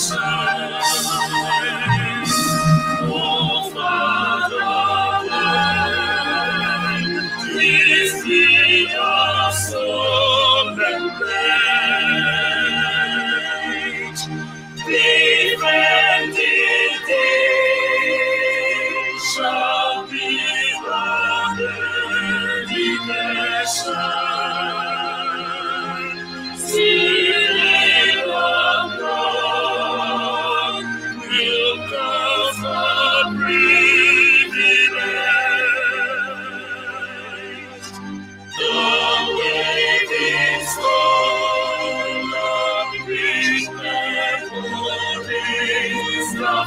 Oh, Fatherland, please hear your solemn pledge. Defending thee shall be our dedication. Sealing of God will cause a privilege. The waving stone of which memories the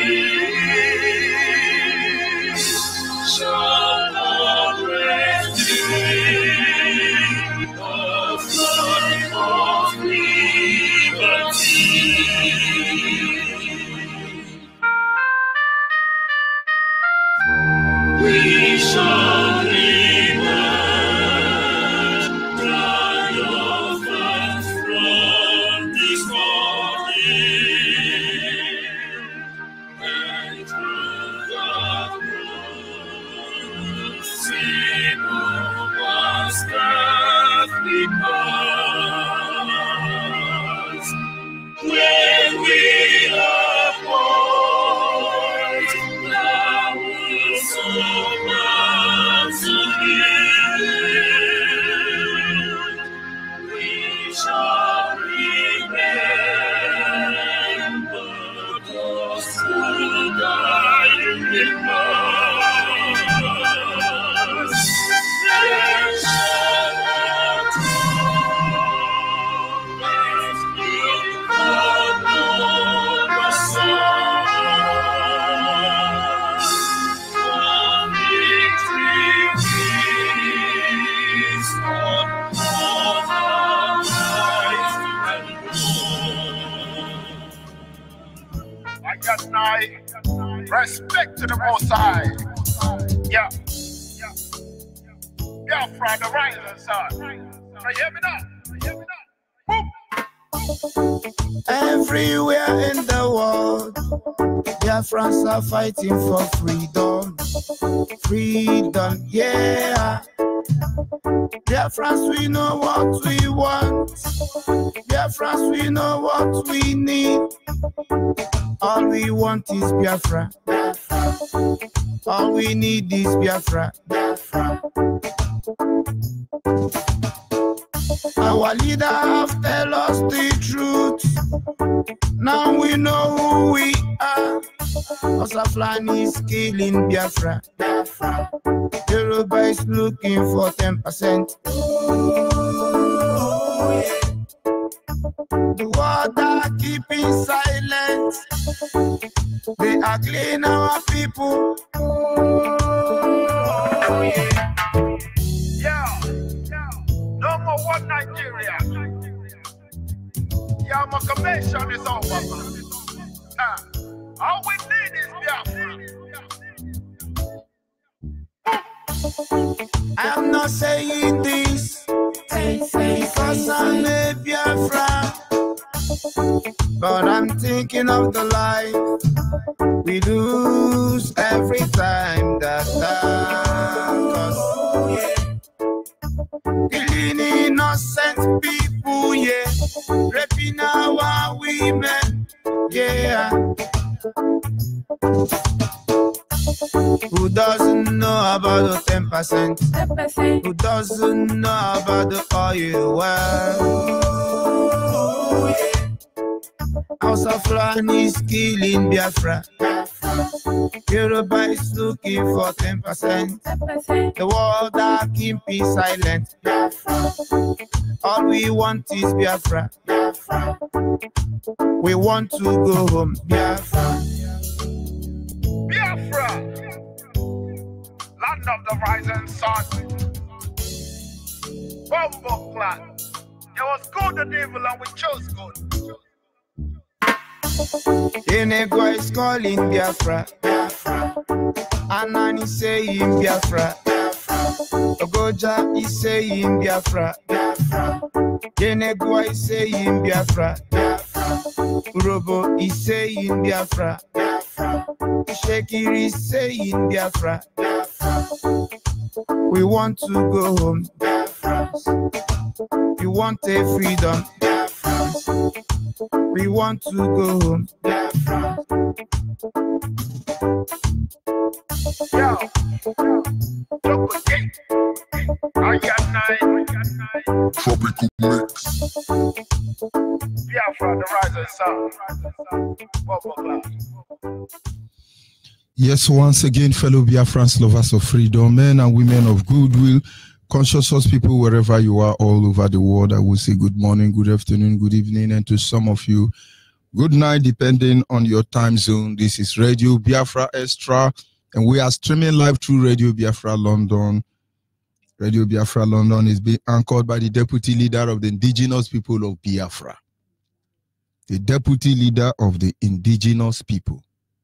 fleet shall not rest the flag of liberty. We shall emerge triumphant from this morning, and through the sin of us Catholic hearts, when we appoint thou so we shall remember those who died in us. They shall not always be the sun. I got my respect to the Most High. Yeah. Biafra, the rising sun. Can you hear me now? Everywhere in the world, Biafrans are fighting for freedom. Freedom, yeah. Biafrans, we know what we want. Biafrans, we know what we need. All we want is Biafra. All we need is Biafra. Our leader have tell us the truth. Now we know who we are. Osaflani is killing Biafra. Yoruba is looking for 10%. The world are keeping silent. They are killing our people. No more one Nigeria. The amalgamation is over, man. All we need is Biafra. I am not saying this because I'm a Biafra, but I'm thinking of the life we lose every time that us. Killing innocent people, yeah, raping our women, yeah. Who doesn't know about the 10%? Who doesn't know about the oil well? House of Land is killing Biafra. Yoruba is looking for 10%. The world are keeping silent. All we want is Biafra. We want to go home. Biafra. Biafra, land of the rising sun. Bombo clan. It was good and evil and we chose good. Enego is calling Biafra. Anani saying Biafra. Ogoja is saying Biafra. Enego is saying Biafra. Urobo is saying Biafra. Shekiri is saying Biafra. We want to go home. We want a freedom. We want to go home. Yo, duplicate. I got nine. Tropical mix. Biafra, the rising sun. Bubble glass. Yes, once again, fellow Biafrans, lovers of freedom, men and women of goodwill, conscious people wherever you are all over the world, I will say good morning, good afternoon, good evening, and to some of you, good night, depending on your time zone. This is Radio Biafra Extra, and we are streaming live through Radio Biafra London. Radio Biafra London is being anchored by the Deputy Leader of the Indigenous People of Biafra. The Deputy Leader of the Indigenous People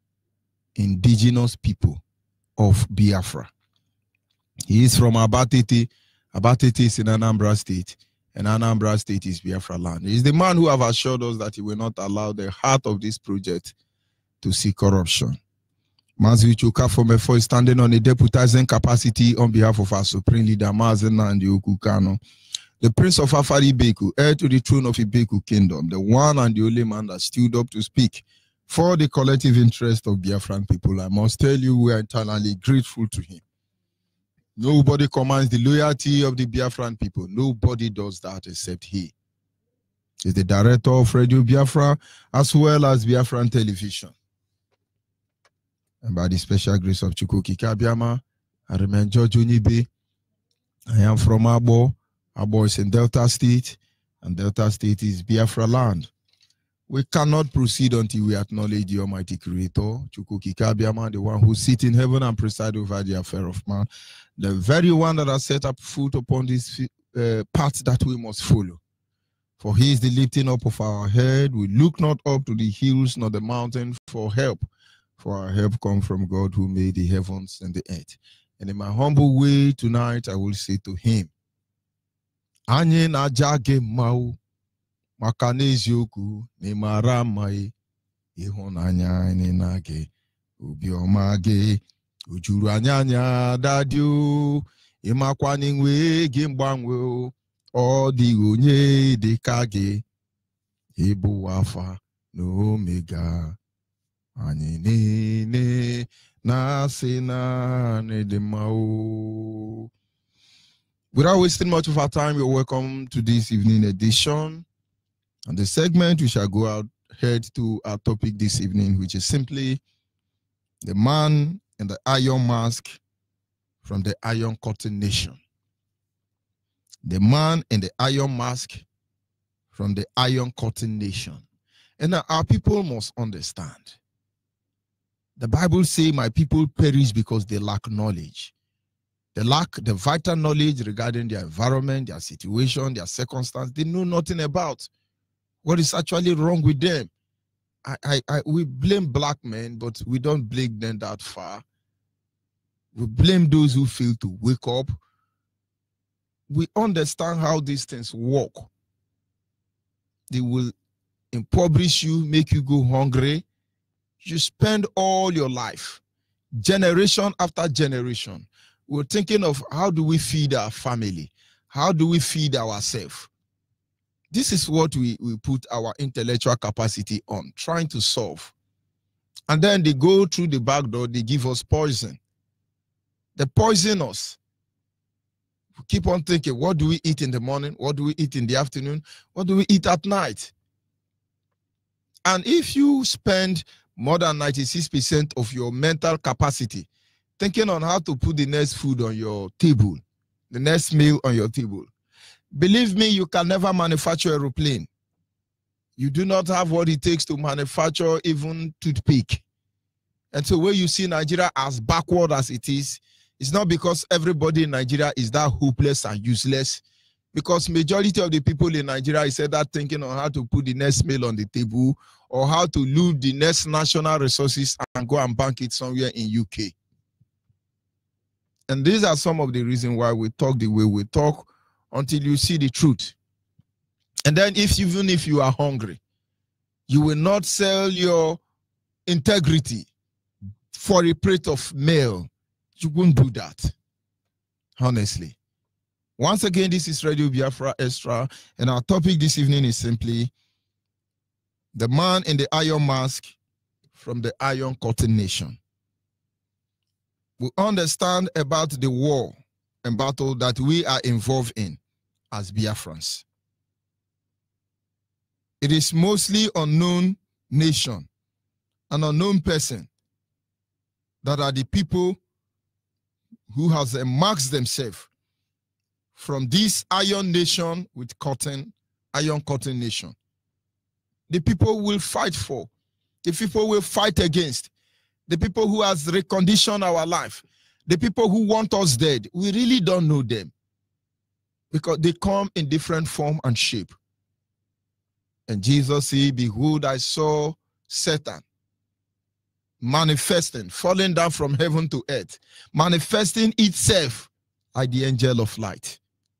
of Biafra. He is from Abatete. Abatete is in Anambra State, and Anambra State is Biafra land. He is the man who have assured us that he will not allow the heart of this project to see corruption. Mazi Chuka from Efo is standing on a deputizing capacity on behalf of our Supreme Leader, Mazi Nnamdi Kanu, the Prince of Afari Beku, heir to the throne of Ibeku Kingdom, the one and the only man that stood up to speak for the collective interest of Biafran people. I must tell you, we are eternally grateful to him. Nobody commands the loyalty of the Biafran people. Nobody does that except he. He's the director of Radio Biafra as well as Biafran Television. And by the special grace of Chukwuka Kabiama, I remain George Onibe. I am from Abo. Abo is in Delta State, and Delta State is Biafra land. We cannot proceed until we acknowledge the Almighty Creator, Chukwuka Kabiama, the one who sits in heaven and presides over the affair of man, the very one that has set up foot upon this path that we must follow. For he is the lifting up of our head. We look not up to the hills nor the mountain for help, for our help comes from God who made the heavens and the earth. And in my humble way tonight, I will say to him, Anye na jage mau. Maka n'eziokwu n'ịmara mma ịhụnanya anyị na-aga obiọma gị ojuru anya dadi o ịmakwa n'inwe gị mgbanwe ọ dịghị onye dị ka gị ịbụ Alpha na Omega anyị niile na-asị na dị mma o. Without wasting much of our time, you're welcome to this evening edition. And the segment, we shall go out head to our topic this evening, which is simply the man in the iron mask from the Iron Curtain Nation. The man in the iron mask from the Iron Curtain Nation. And our people must understand. The Bible says, my people perish because they lack knowledge. They lack the vital knowledge regarding their environment, their situation, their circumstance. They know nothing about what is actually wrong with them. We blame black men, but we don't blame them that far. We blame those who fail to wake up. We understand how these things work. They will impoverish you, make you go hungry. You spend all your life, generation after generation. We're thinking of how do we feed our family? How do we feed ourselves? This is what we put our intellectual capacity on, trying to solve. And then they go through the back door, they give us poison. They poison us. We keep on thinking, what do we eat in the morning? What do we eat in the afternoon? What do we eat at night? And if you spend more than 96% of your mental capacity thinking on how to put the next food on your table, the next meal on your table, believe me, you can never manufacture an aeroplane. You do not have what it takes to manufacture even toothpick. And so when you see Nigeria as backward as it is, it's not because everybody in Nigeria is that hopeless and useless. Because majority of the people in Nigeria is either thinking on how to put the next meal on the table or how to loot the next national resources and go and bank it somewhere in UK. And these are some of the reasons why we talk the way we talk, until you see the truth. And then even if you are hungry, You will not sell your integrity for a plate of meal. You won't do that. Honestly. Once again, this is Radio Biafra Extra, and our topic this evening is simply the man in the iron mask from the Iron Curtain Nation. We understand about the war and battle that we are involved in as Biafrans. It is mostly unknown nation, an unknown person that are the people who has marked themselves from this iron nation with cotton, Iron Curtain Nation. The people will fight for, the people will fight against, the people who has reconditioned our life, the people who want us dead. We really don't know them because they come in different form and shape. And Jesus said, behold, I saw Satan manifesting, falling down from heaven to earth, manifesting itself like the angel of light.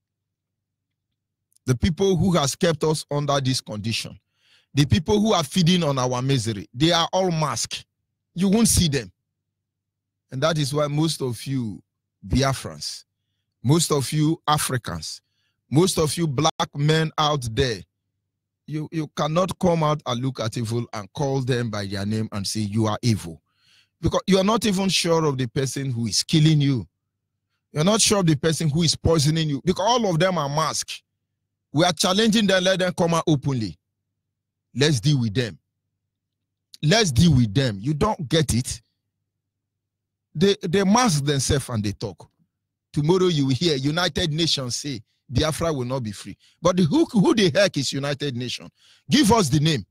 The people who has kept us under this condition, the people who are feeding on our misery, they are all masked. You won't see them. And that is why most of you Biafrans, most of you Africans, most of you black men out there, you cannot come out and look at evil and call them by their name and say you are evil. Because you are not even sure of the person who is killing you. You're not sure of the person who is poisoning you. Because all of them are masked. We are challenging them, let them come out openly. Let's deal with them. Let's deal with them. You don't get it. They mask themselves and they talk. Tomorrow you will hear United Nations say Biafra will not be free. But who the heck is United Nations? Give us the name.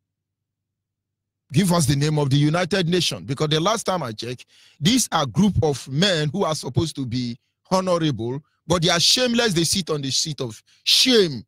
Give us the name of the United Nations. Because the last time I checked, these are a group of men who are supposed to be honorable, but they are shameless. They sit on the seat of shame.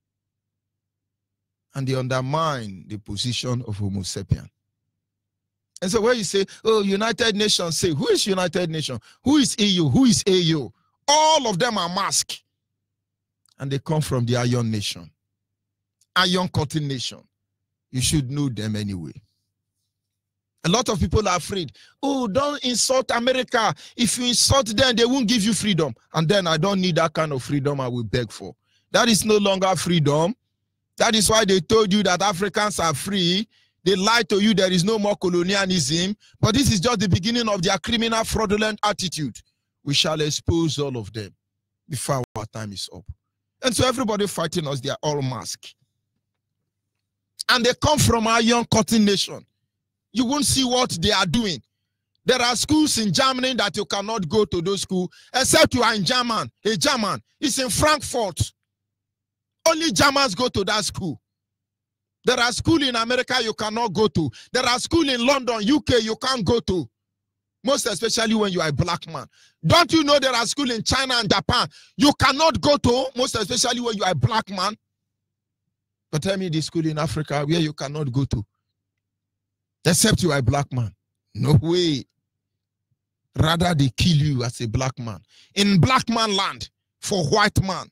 And they undermine the position of Homo sapien. And so when you say, oh, United Nations, say, who is United Nations? Who is EU? Who is AU? All of them are masked. And they come from the Iron Nation. Iron Curtain Nation. You should know them anyway. A lot of people are afraid. Oh, don't insult America. If you insult them, they won't give you freedom. And then I don't need that kind of freedom I will beg for. That is no longer freedom. That is why they told you that Africans are free. They lied to you there is no more colonialism. But this is just the beginning of their criminal, fraudulent attitude. We shall expose all of them before our time is up. And so everybody fighting us, they are all masked. And they come from our Iron Curtain Nation. You won't see what they are doing. There are schools in Germany that you cannot go to those schools except you are in German. A German. It's in Frankfurt. Only Germans go to that school. There are schools in America you cannot go to. There are schools in London, UK you can't go to. Most especially when you are a black man. Don't you know there are schools in China and Japan you cannot go to, most especially when you are a black man? But tell me the school in Africa where you cannot go to, except you are a black man. No way. Rather they kill you as a black man. In black man land for white man.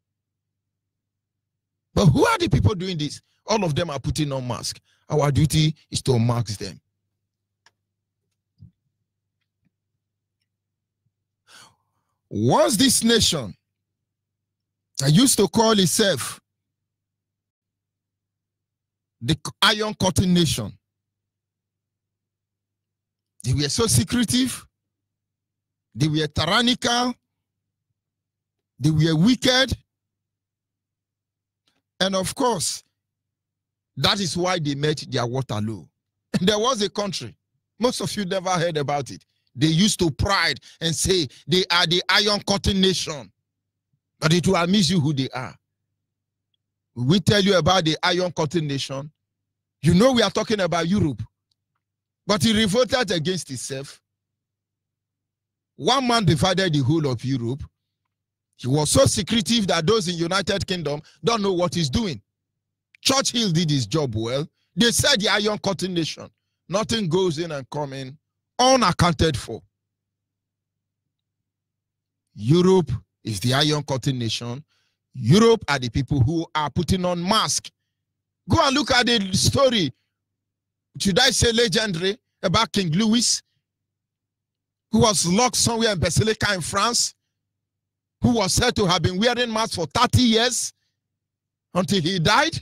But who are the people doing this? All of them are putting on masks. Our duty is to mask them. Was this nation that used to call itself the Iron Curtain Nation? They were so secretive. They were tyrannical. They were wicked. And of course, that is why they met their Waterloo. There was a country, most of you never heard about it. They used to pride and say they are the Iron Curtain Nation. But it will amuse you who they are. We tell you about the Iron Curtain Nation. You know we are talking about Europe. But he revolted against itself. One man divided the whole of Europe. He was so secretive that those in United Kingdom don't know what he's doing. Churchill did his job well. They said the Iron Curtain Nation. Nothing goes in and comes in unaccounted for. Europe is the Iron Curtain Nation. Europe are the people who are putting on masks. Go and look at the story, should I say legendary, about King Louis, who was locked somewhere in Basilica in France, who was said to have been wearing masks for 30 years until he died.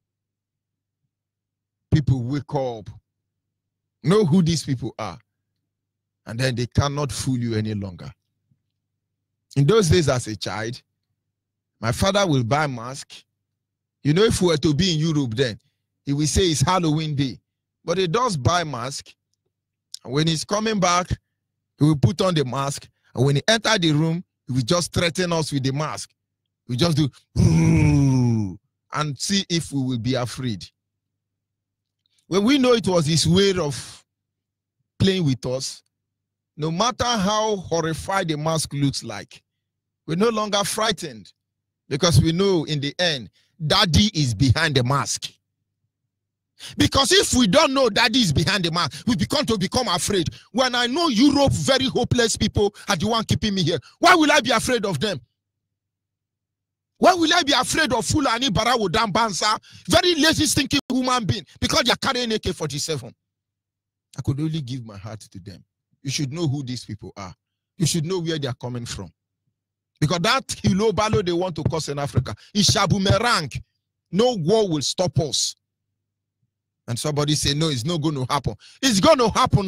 People wake up, know who these people are, and then they cannot fool you any longer. In those days as a child, my father will buy mask. You know, if we were to be in Europe then, he will say it's Halloween day. But he does buy mask. And when he's coming back, he will put on the mask. And when he enter the room, he will just threaten us with the mask. We just do and see if we will be afraid. When we know it was his way of playing with us, no matter how horrified the mask looks like, we're no longer frightened because we know in the end, Daddy is behind the mask. Because if we don't know Daddy is behind the mask, we become afraid. When I know Europe, very hopeless people are the one keeping me here, why will I be afraid of them? Why will I be afraid of Fulani Barawo Dambansa, very lazy, stinking human being, because they are carrying AK-47? I could only give my heart to them. You should know who these people are. You should know where they are coming from. Because that Hilo Balo they want to cause in Africa is Shabumerang. No war will stop us. And somebody say, no, it's not going to happen. It's going to happen.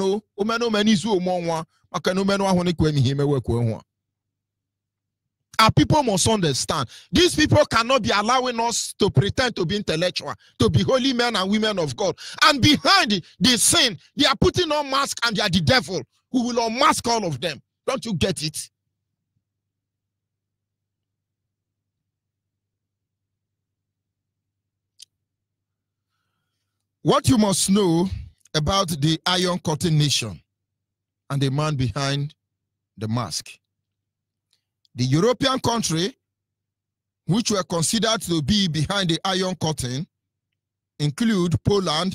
Our people must understand. These people cannot be allowing us to pretend to be intellectual, to be holy men and women of God. And behind the sin, they are putting on masks and they are the devil who will unmask all of them. Don't you get it? What you must know about the Iron Curtain Nation and the man behind the mask. The European country, which were considered to be behind the Iron Curtain, include Poland,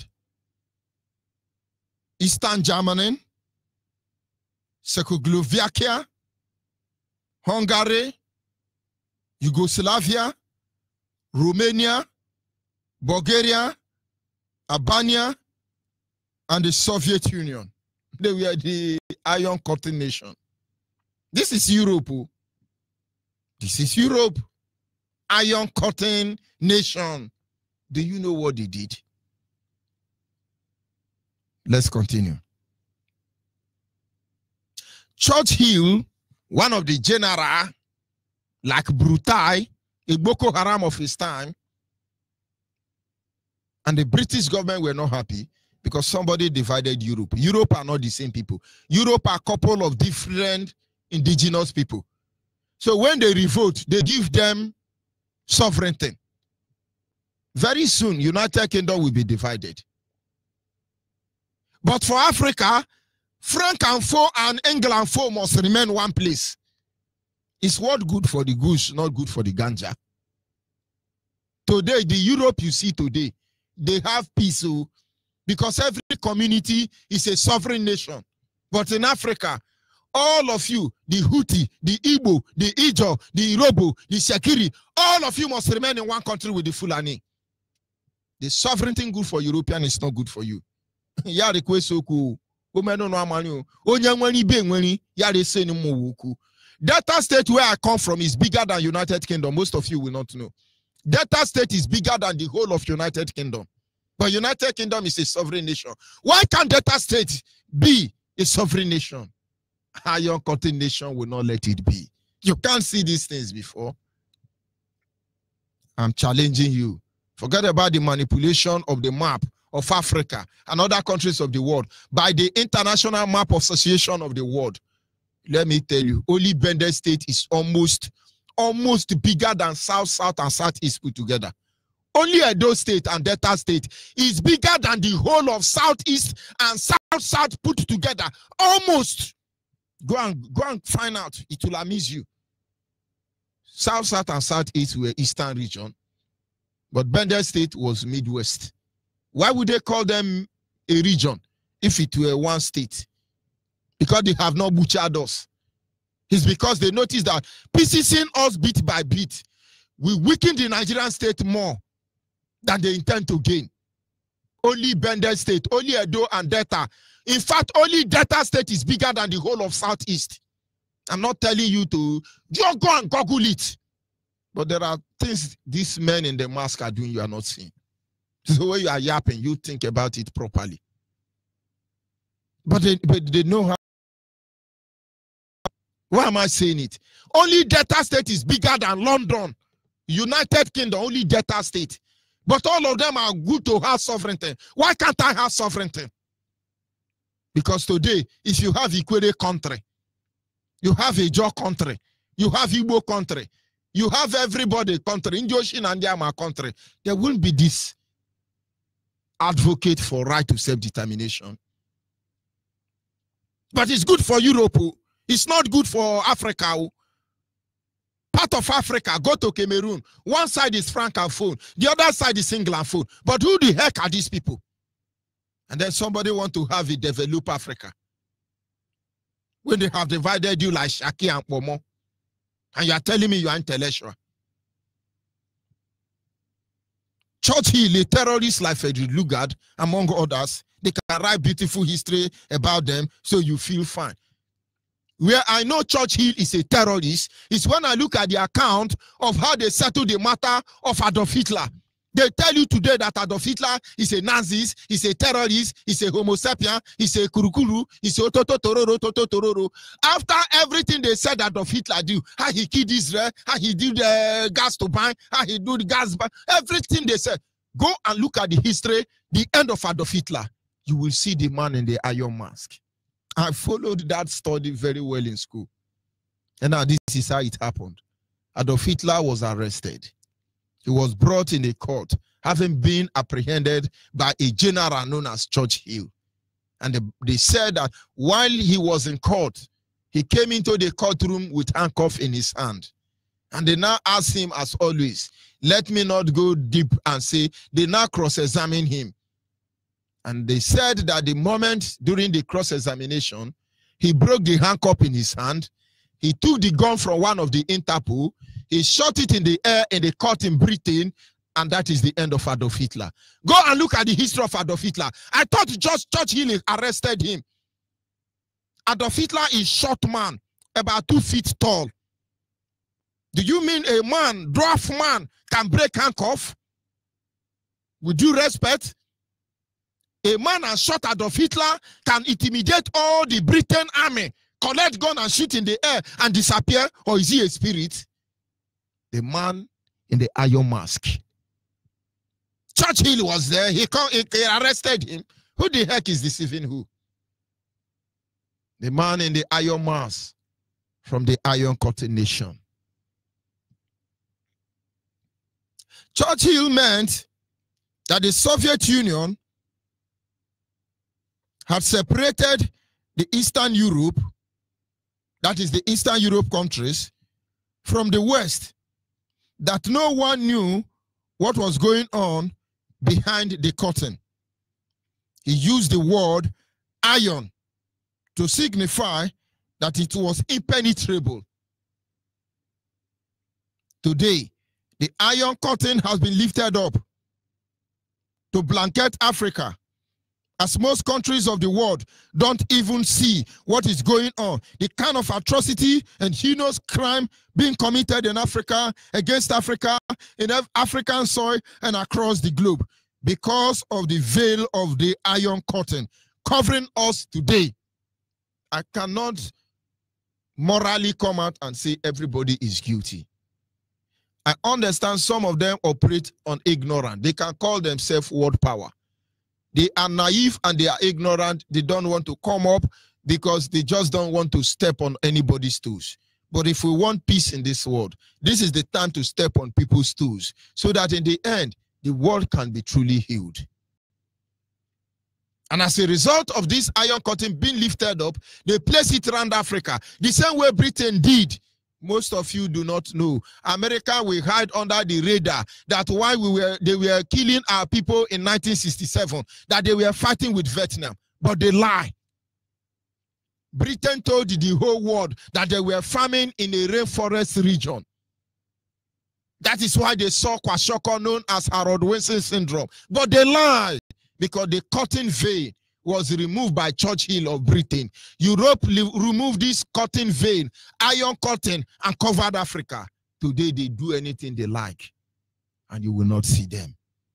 Eastern Germany, Czechoslovakia, Hungary, Yugoslavia, Romania, Bulgaria, Albania, and the Soviet Union. They were the Iron Curtain Nation. This is Europe. This is Europe. Iron Curtain Nation. Do you know what they did? Let's continue. Churchill, one of the general, like Brutai, a Boko Haram of his time, and the British government were not happy because somebody divided Europe. Europe are not the same people. Europe are a couple of different indigenous people. So when they revolt, they give them sovereignty. Very soon, United Kingdom will be divided. But for Africa, Francophone and Anglophone must remain one place. It's what good for the goose, not good for the ganja. Today, the Europe you see today, they have peace because every community is a sovereign nation. But in Africa, all of you, the Hutu, the Igbo, the Ijo, the Irobo, the Shekiri, all of you must remain in one country with the Fulani. The sovereignty good for European is not good for you. Delta State, where I come from, is bigger than United Kingdom. Most of you will not know. Delta State is bigger than the whole of United Kingdom. But United Kingdom is a sovereign nation. Why can't Delta State be a sovereign nation? Iron Curtain Nation will not let it be. You can't see these things before. I'm challenging you. Forget about the manipulation of the map of Africa and other countries of the world by the International Map Association of the World. Let me tell you, only Bendel State is almost bigger than South, and Southeast put together. Only Edo State and Delta State is bigger than the whole of Southeast and South put together. Almost. Go and find out. It will amaze you. South, and Southeast were Eastern region, but Bendel State was Midwest. Why would they call them a region if it were one state? Because they have not butchered us. It's because they noticed that piecing us bit by bit, we weaken the Nigerian state more. than they intend to gain. Only Bendel State, only Edo and Delta. In fact, only Delta State is bigger than the whole of Southeast. I'm not telling you to just go and Google it. But there are things these men in the mask are doing you are not seeing. So when you are yapping, you think about it properly. But they know how. Why am I saying it? Only Delta State is bigger than London. United Kingdom, only Delta State. But all of them are good to have sovereignty. Why can't I have sovereignty? Because today, if you have Ikwere country, you have Ijaw country, you have Igbo country, you have everybody country, Injoshin and Yama country, there won't be this advocate for right to self-determination. But it's good for Europe. It's not good for Africa. Part of Africa, go to Cameroon. One side is Francophone, the other side is Anglophone. But who the heck are these people? And then somebody want to have it develop Africa. When they have divided you like Shaki and Pomo, and you are telling me you are intellectual. Churchill, a terrorist like Frederick Lugard, among others, they can write beautiful history about them so you feel fine. Where I know Churchill is a terrorist is when I look at the account of how they settled the matter of Adolf Hitler. They tell you today that Adolf Hitler is a Nazi, is a terrorist, is a homo sapien, is a kurukuru, is a toto. After everything they said Adolf Hitler do, how he killed Israel, how he did the gas turbine, how he do the gas, everything they said. Go and look at the history, the end of Adolf Hitler. You will see the man in the iron mask. I followed that study very well in school. And now this is how it happened. Adolf Hitler was arrested. He was brought in a court, having been apprehended by a general known as Churchill. And they said that while he was in court, he came into the courtroom with handcuff in his hand. And they now asked him, as always, let me not go deep and say, they now cross-examine him. And they said that the moment during the cross-examination, he broke the handcuff in his hand. He took the gun from one of the Interpol. He shot it in the air in the court in Britain. And that is the end of Adolf Hitler. Go and look at the history of Adolf Hitler. I thought just Churchill arrested him. Adolf Hitler is short man, about 2 feet tall. Do you mean a man, dwarf man, can break handcuff? With due respect, a man as short Adolf Hitler can intimidate all the Britain army, collect gun and shoot in the air and disappear, or is he a spirit? The man in the iron mask. Churchill was there. He arrested him. Who the heck is deceiving who? The man in the iron mask from the Iron Curtain nation. Churchill meant that the Soviet Union had separated the Eastern Europe, that is the Eastern Europe countries, from the West, that no one knew what was going on behind the curtain. He used the word iron to signify that it was impenetrable. Today, the Iron Curtain has been lifted up to blanket Africa, as most countries of the world don't even see what is going on. The kind of atrocity and heinous crime being committed in Africa, against Africa, in African soil and across the globe, because of the veil of the Iron Curtain covering us today. I cannot morally come out and say everybody is guilty. I understand some of them operate on ignorance. They can call themselves world power. They are naive and they are ignorant. They don't want to come up because they just don't want to step on anybody's toes. But if we want peace in this world, this is the time to step on people's toes so that in the end, the world can be truly healed. And as a result of this Iron Curtain being lifted up, they place it around Africa, the same way Britain did. Most of you do not know. America will hide under the radar that while they were killing our people in 1967, that they were fighting with Vietnam. But they lie. Britain told the whole world that they were farming in a rainforest region. That is why they saw Kwashiorkor known as Harold-Wilson syndrome. But they lied because the cotton vein was removed by Churchill of Britain. Europe removed this cotton vein, iron cotton, and covered Africa. Today they do anything they like, and you will not see them.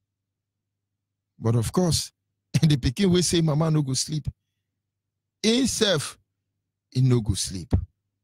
But of course, the Pekin will say, Mama no go sleep. Himself, he no go sleep.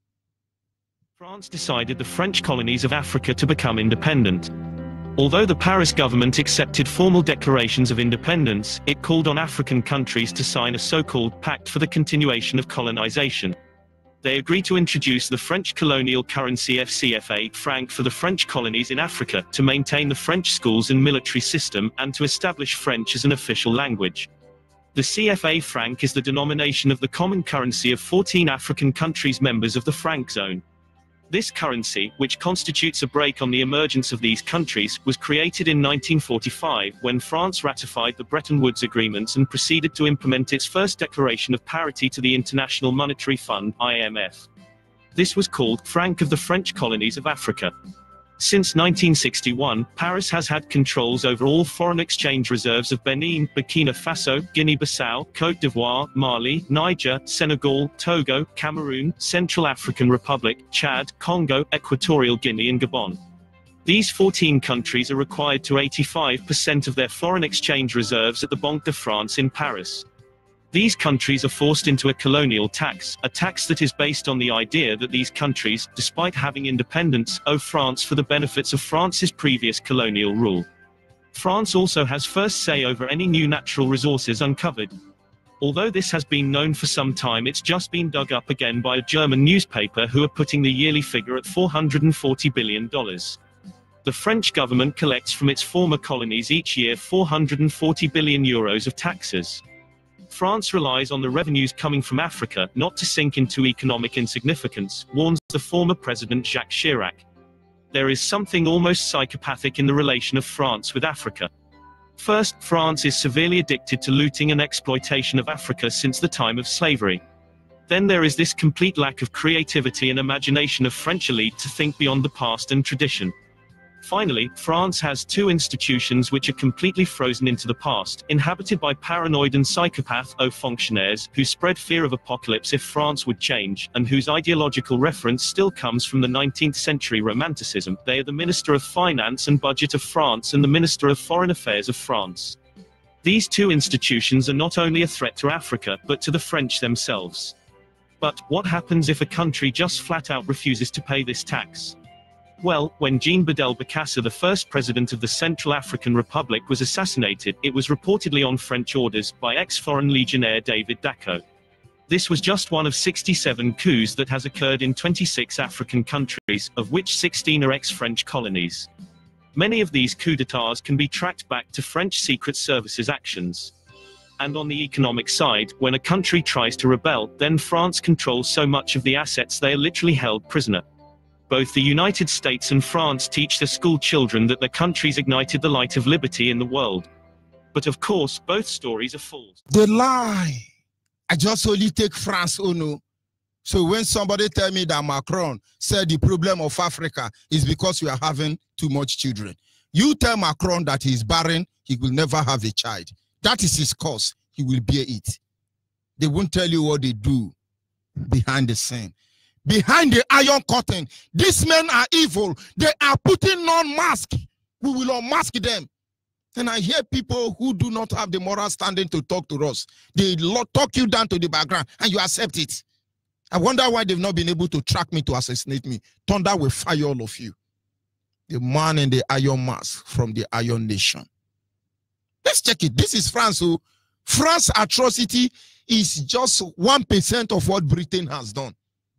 France decided the French colonies of Africa to become independent. Although the Paris government accepted formal declarations of independence, it called on African countries to sign a so-called Pact for the Continuation of Colonization. They agreed to introduce the French colonial currency FCFA franc for the French colonies in Africa, to maintain the French schools and military system, and to establish French as an official language. The CFA franc is the denomination of the common currency of 14 African countries members of the franc zone. This currency, which constitutes a brake on the emergence of these countries, was created in 1945 when France ratified the Bretton Woods agreements and proceeded to implement its first declaration of parity to the International Monetary Fund (IMF). This was called Franc of the French Colonies of Africa. Since 1961, Paris has had controls over all foreign exchange reserves of Benin, Burkina Faso, Guinea-Bissau, Côte d'Ivoire, Mali, Niger, Senegal, Togo, Cameroon, Central African Republic, Chad, Congo, Equatorial Guinea and Gabon. These 14 countries are required to 85% of their foreign exchange reserves at the Banque de France in Paris. These countries are forced into a colonial tax, a tax that is based on the idea that these countries, despite having independence, owe France for the benefits of France's previous colonial rule. France also has first say over any new natural resources uncovered. Although this has been known for some time, it's just been dug up again by a German newspaper who are putting the yearly figure at $440 billion. The French government collects from its former colonies each year €440 billion of taxes. France relies on the revenues coming from Africa not to sink into economic insignificance, warns the former President Jacques Chirac. There is something almost psychopathic in the relation of France with Africa. First, France is severely addicted to looting and exploitation of Africa since the time of slavery. Then there is this complete lack of creativity and imagination of French elite to think beyond the past and tradition. Finally, France has two institutions which are completely frozen into the past, inhabited by paranoid and psychopath hauts fonctionnaires, who spread fear of apocalypse if France would change, and whose ideological reference still comes from the 19th century Romanticism. They are the Minister of Finance and Budget of France and the Minister of Foreign Affairs of France. These two institutions are not only a threat to Africa, but to the French themselves. But what happens if a country just flat out refuses to pay this tax? Well, when Jean Bedel Bokassa, the first president of the Central African Republic, was assassinated, it was reportedly on French orders, by ex-Foreign Legionnaire David Dacko. This was just one of 67 coups that has occurred in 26 African countries, of which 16 are ex-French colonies. Many of these coups d'etats can be tracked back to French Secret Services actions. And on the economic side, when a country tries to rebel, then France controls so much of the assets they are literally held prisoner. Both the United States and France teach their school children that their countries ignited the light of liberty in the world. But of course, both stories are false. They lie. I just only take France, oh no. So when somebody tell me that Macron said the problem of Africa is because we are having too much children, you tell Macron that he's barren, he will never have a child. That is his cause. He will bear it. They won't tell you what they do behind the scene. Behind the iron curtain, these men are evil. They are putting on masks. We will unmask them. And I hear people who do not have the moral standing to talk to us. They talk you down to the background and you accept it. I wonder why they've not been able to track me to assassinate me. Thunder will fire all of you. The man in the iron mask from the Iron Nation. Let's check it. This is France. So France's atrocity is just 1% of what Britain has done.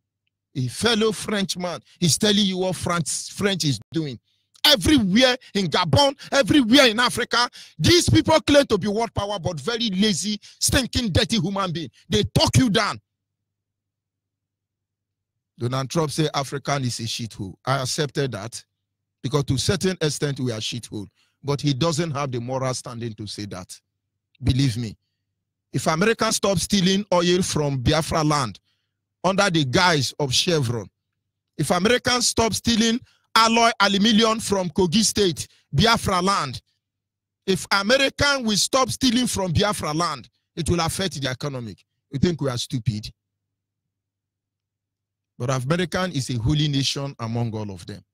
A fellow Frenchman is telling you what French is doing. Everywhere in Gabon, everywhere in Africa, these people claim to be world power, but very lazy, stinking, dirty human being. They talk you down. Donald Trump said African is a shithole. I accepted that because to a certain extent we are shithole. But he doesn't have the moral standing to say that. Believe me. If Americans stop stealing oil from Biafra land under the guise of Chevron, if Americans stop stealing alloy aluminium from Kogi State, Biafra land. If American will stop stealing from Biafra land, it will affect the economy. You think we are stupid? But American is a holy nation among all of them.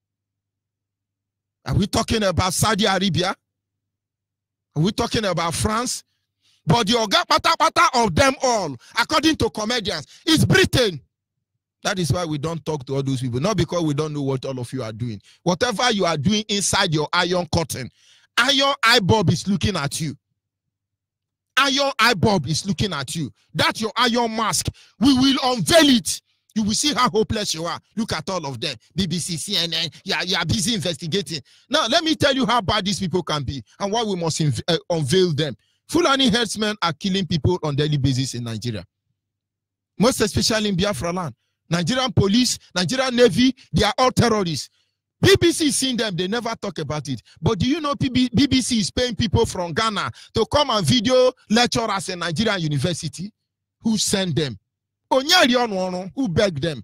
Are we talking about Saudi Arabia? Are we talking about France? But the Oga Pata of them all, according to comedians, is Britain. That is why we don't talk to all those people. Not because we don't know what all of you are doing. Whatever you are doing inside your iron curtain, iron eye bulb is looking at you. Iron eye bulb is looking at you. That's your iron mask. We will unveil it. You will see how hopeless you are. Look at all of them. BBC, CNN, you are busy investigating. Now, let me tell you how bad these people can be and why we must unveil them. Fulani herdsmen are killing people on a daily basis in Nigeria. Most especially in Biafra land. Nigerian police, Nigerian Navy, they are all terrorists. BBC is seeing them, they never talk about it. But do you know BBC is paying people from Ghana to come and video lecturers in Nigerian university? Who send them? Who beg them?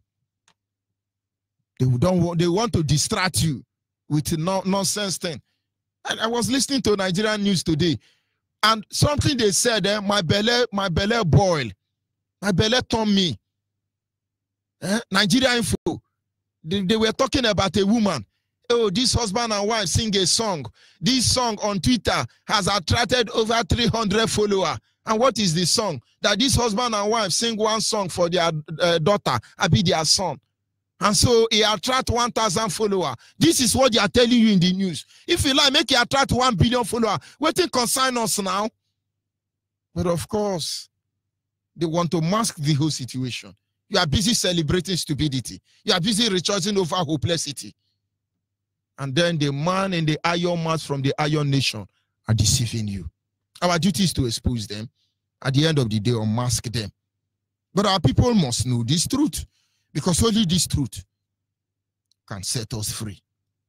They want to distract you with nonsense thing. And I was listening to Nigerian news today, and something they said, my belly boil, my belly turn me. Nigeria Info, they were talking about a woman. Oh, this husband and wife sing a song. This song on Twitter has attracted over 300 followers. And what is the song? That this husband and wife sing one song for their daughter, Abi their son. And so he attract 1,000 followers. This is what they are telling you in the news. If you like, make it attract 1 billion followers. What thing concern us now? But of course, they want to mask the whole situation. You are busy celebrating stupidity. You are busy rejoicing over hopelessity. And then the man in the iron mask from the iron nation are deceiving you. Our duty is to expose them. At the end of the day, unmask them. But our people must know this truth. Because only this truth can set us free.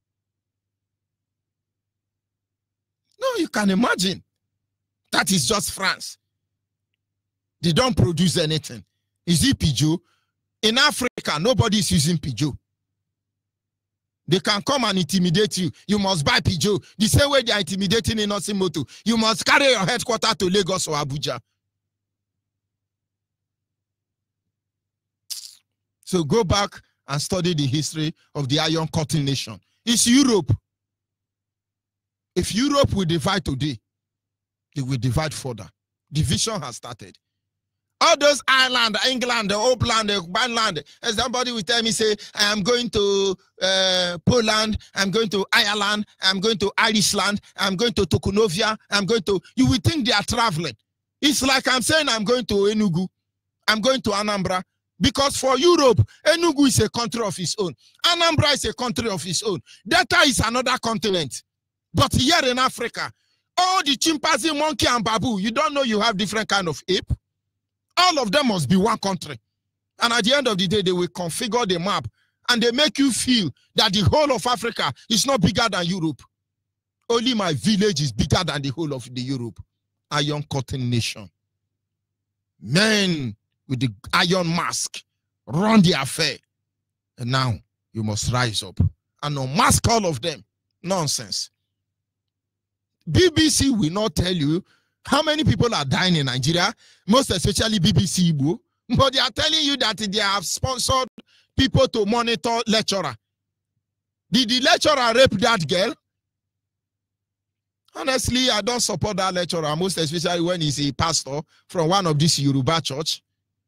No, you can imagine. That is just France. They don't produce anything. Is it Peugeot? In Africa, nobody is using Peugeot. They can come and intimidate you. You must buy Peugeot. The same way they are intimidating in Osimoto. You must carry your headquarters to Lagos or Abuja. So go back and study the history of the Iron Curtain nation. It's Europe. If Europe will divide today, they will divide further. Division has started. All those Ireland, England, the Oakland, the Bandland, as somebody will tell me, say, I am going to Poland, I'm going to Ireland, I'm going to Irishland, I'm going to Tokunovia, I'm going to, you will think they are traveling. It's like I'm saying I'm going to Enugu, I'm going to Anambra, because for Europe, Enugu is a country of its own. Anambra is a country of its own. Delta is another continent. But here in Africa, all the chimpanzee, monkey, and baboon, you don't know you have different kind of ape. All of them must be one country. And at the end of the day, they will configure the map and they make you feel that the whole of Africa is not bigger than Europe. Only my village is bigger than the whole of the Europe. Iron Curtain nation. Men with the iron mask run the affair. And now you must rise up and unmask all of them. Nonsense. BBC will not tell you how many people are dying in Nigeria, most especially BBC Igbo, but they are telling you that they have sponsored people to monitor lecturer. Did the lecturer rape that girl? Honestly, I don't support that lecturer, most especially when he's a pastor from one of these Yoruba church.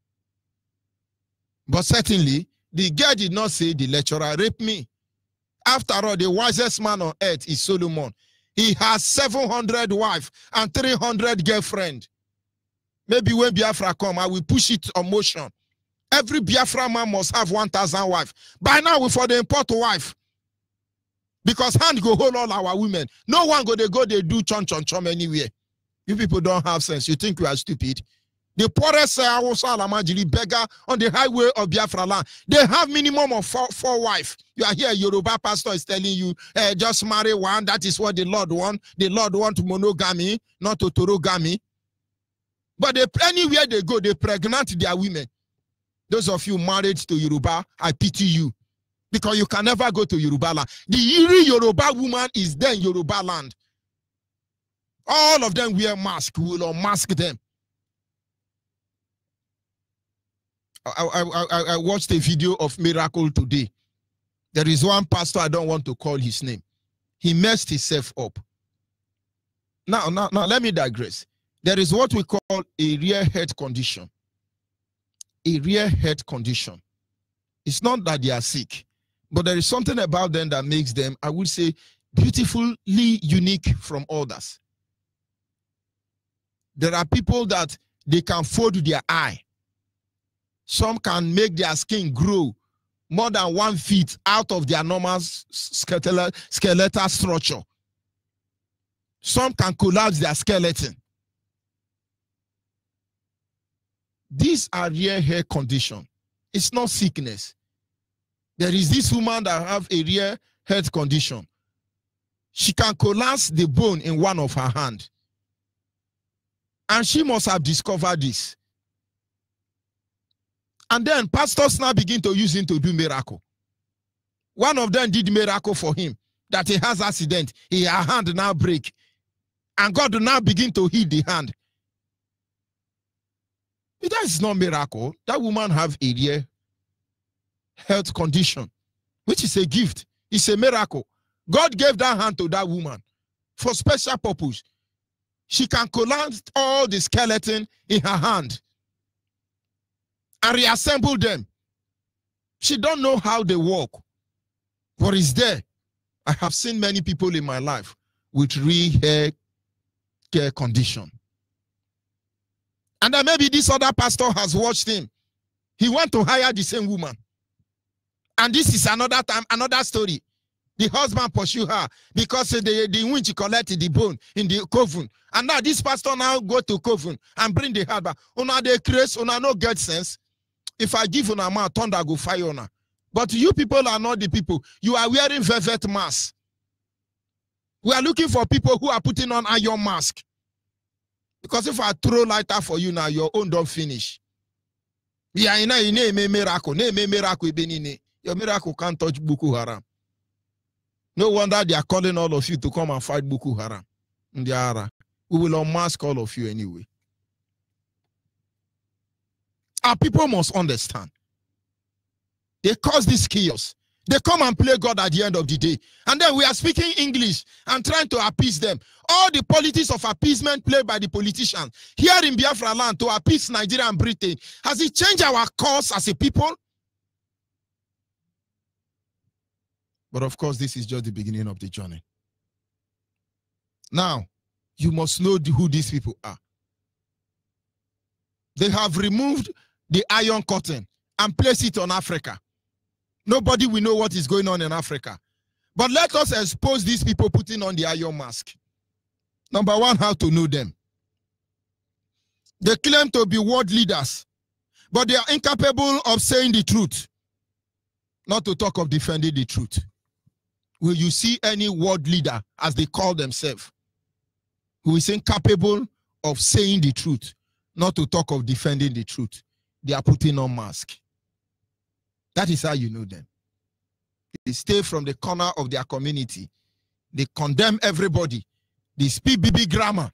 But certainly, the girl did not say the lecturer raped me. After all, the wisest man on earth is Solomon. He has 700 wives and 300 girlfriends. Maybe when Biafra come, I will push it on motion. Every Biafra man must have 1,000 wives. By now, we for the import wife. Because hand go hold all our women. No one go, they do chom anywhere. You people don't have sense. You think we are stupid. The poorest beggar on the highway of Biafra land, they have minimum of four wives. You are here, Yoruba pastor is telling you, just marry one. That is what the Lord want. The Lord want monogamy, not autorogamy. But anywhere they go, they pregnant their women. Those of you married to Yoruba, I pity you. Because you can never go to Yoruba land. The Iri Yoruba woman is there in Yoruba land. All of them wear masks. We will unmask them. I watched a video of miracle today. There is one pastor, I don't want to call his name. He messed himself up. Now, let me digress. There is what we call a rare health condition. A rare health condition. It's not that they are sick, but there is something about them that makes them, I would say, beautifully unique from others. There are people that they can fold their eye. Some can make their skin grow more than 1 feet out of their normal skeletal structure. Some can collapse their skeleton. These are rare hair condition. It's not sickness. There is this woman that have a rare health condition. She can collapse the bone in one of her hand. And she must have discovered this. And then pastors now begin to use him to do miracle. One of them did miracle for him, that he has accident. Her hand now break. And God will now begin to heal the hand. But that is not miracle. That woman have a rare health condition, which is a gift. It's a miracle. God gave that hand to that woman for special purpose. She can collapse all the skeleton in her hand and reassemble them. She don't know how they work, but it's there. I have seen many people in my life with real hair care condition. And then maybe this other pastor has watched him. He went to hire the same woman. And this is another time, another story. The husband pursue her because the winch collected the bone in the coven. And now this pastor now go to coven and bring the heart back. Una they craze, una no get sense. If I give una man, thunder go fire una. But you people are not the people. You are wearing velvet mask. We are looking for people who are putting on iron mask. Because if I throw lighter for you now, your own don't finish. Yeah, miracle. Your miracle can't touch Boko Haram. No wonder they are calling all of you to come and fight Boko Haram. We will unmask all of you anyway. Our people must understand. They cause this chaos. They come and play God at the end of the day. And then we are speaking English and trying to appease them. All the politics of appeasement played by the politicians here in Biafra land to appease Nigeria and Britain, has it changed our course as a people? But of course, this is just the beginning of the journey. Now, you must know who these people are. They have removed the iron curtain and placed it on Africa. Nobody will know what is going on in Africa. But let us expose these people putting on the iron mask. Number one, how to know them. They claim to be world leaders, but they are incapable of saying the truth. Not to talk of defending the truth. Will you see any world leader, as they call themselves, who is incapable of saying the truth, not to talk of defending the truth? They are putting on mask. That is how you know them. They stay from the corner of their community. They condemn everybody. They speak BB grammar.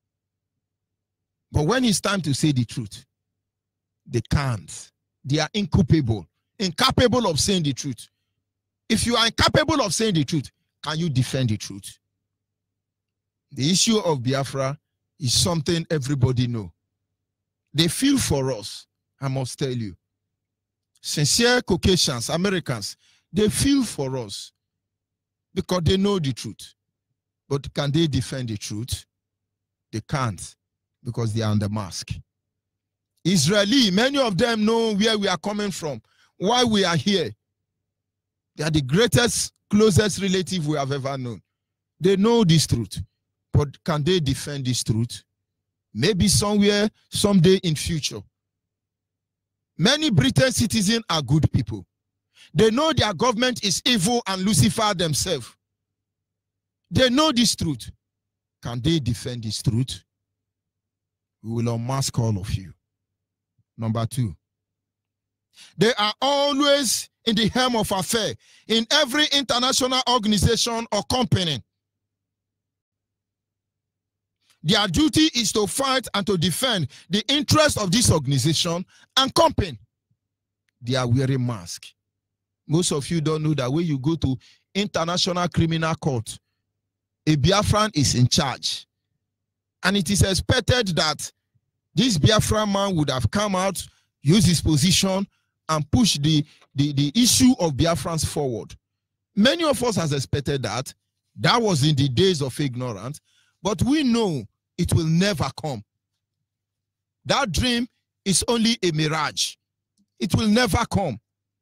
But when it's time to say the truth, they can't. They are incapable of saying the truth. If you are incapable of saying the truth, can you defend the truth? The issue of Biafra is something everybody knows. They feel for us, I must tell you. Sincere Caucasians, Americans, they feel for us because they know the truth. But can they defend the truth? They can't because they are under mask. Israeli, many of them know where we are coming from, why we are here. They are the greatest, closest relative we have ever known. They know this truth, but can they defend this truth? Maybe somewhere, someday in future. Many British citizens are good people. They know their government is evil and Lucifer themselves. They know this truth. Can they defend this truth? We will unmask all of you. Number two, they are always in the helm of affairs in every international organization or company. Their duty is to fight and to defend the interests of this organization and company. They are wearing masks. Most of you don't know that when you go to International Criminal Court, a Biafran is in charge. And it is expected that this Biafran man would have come out, use his position, and push the issue of Biafrans forward. Many of us has expected that. That was in the days of ignorance. But we know it will never come. That dream is only a mirage. It will never come.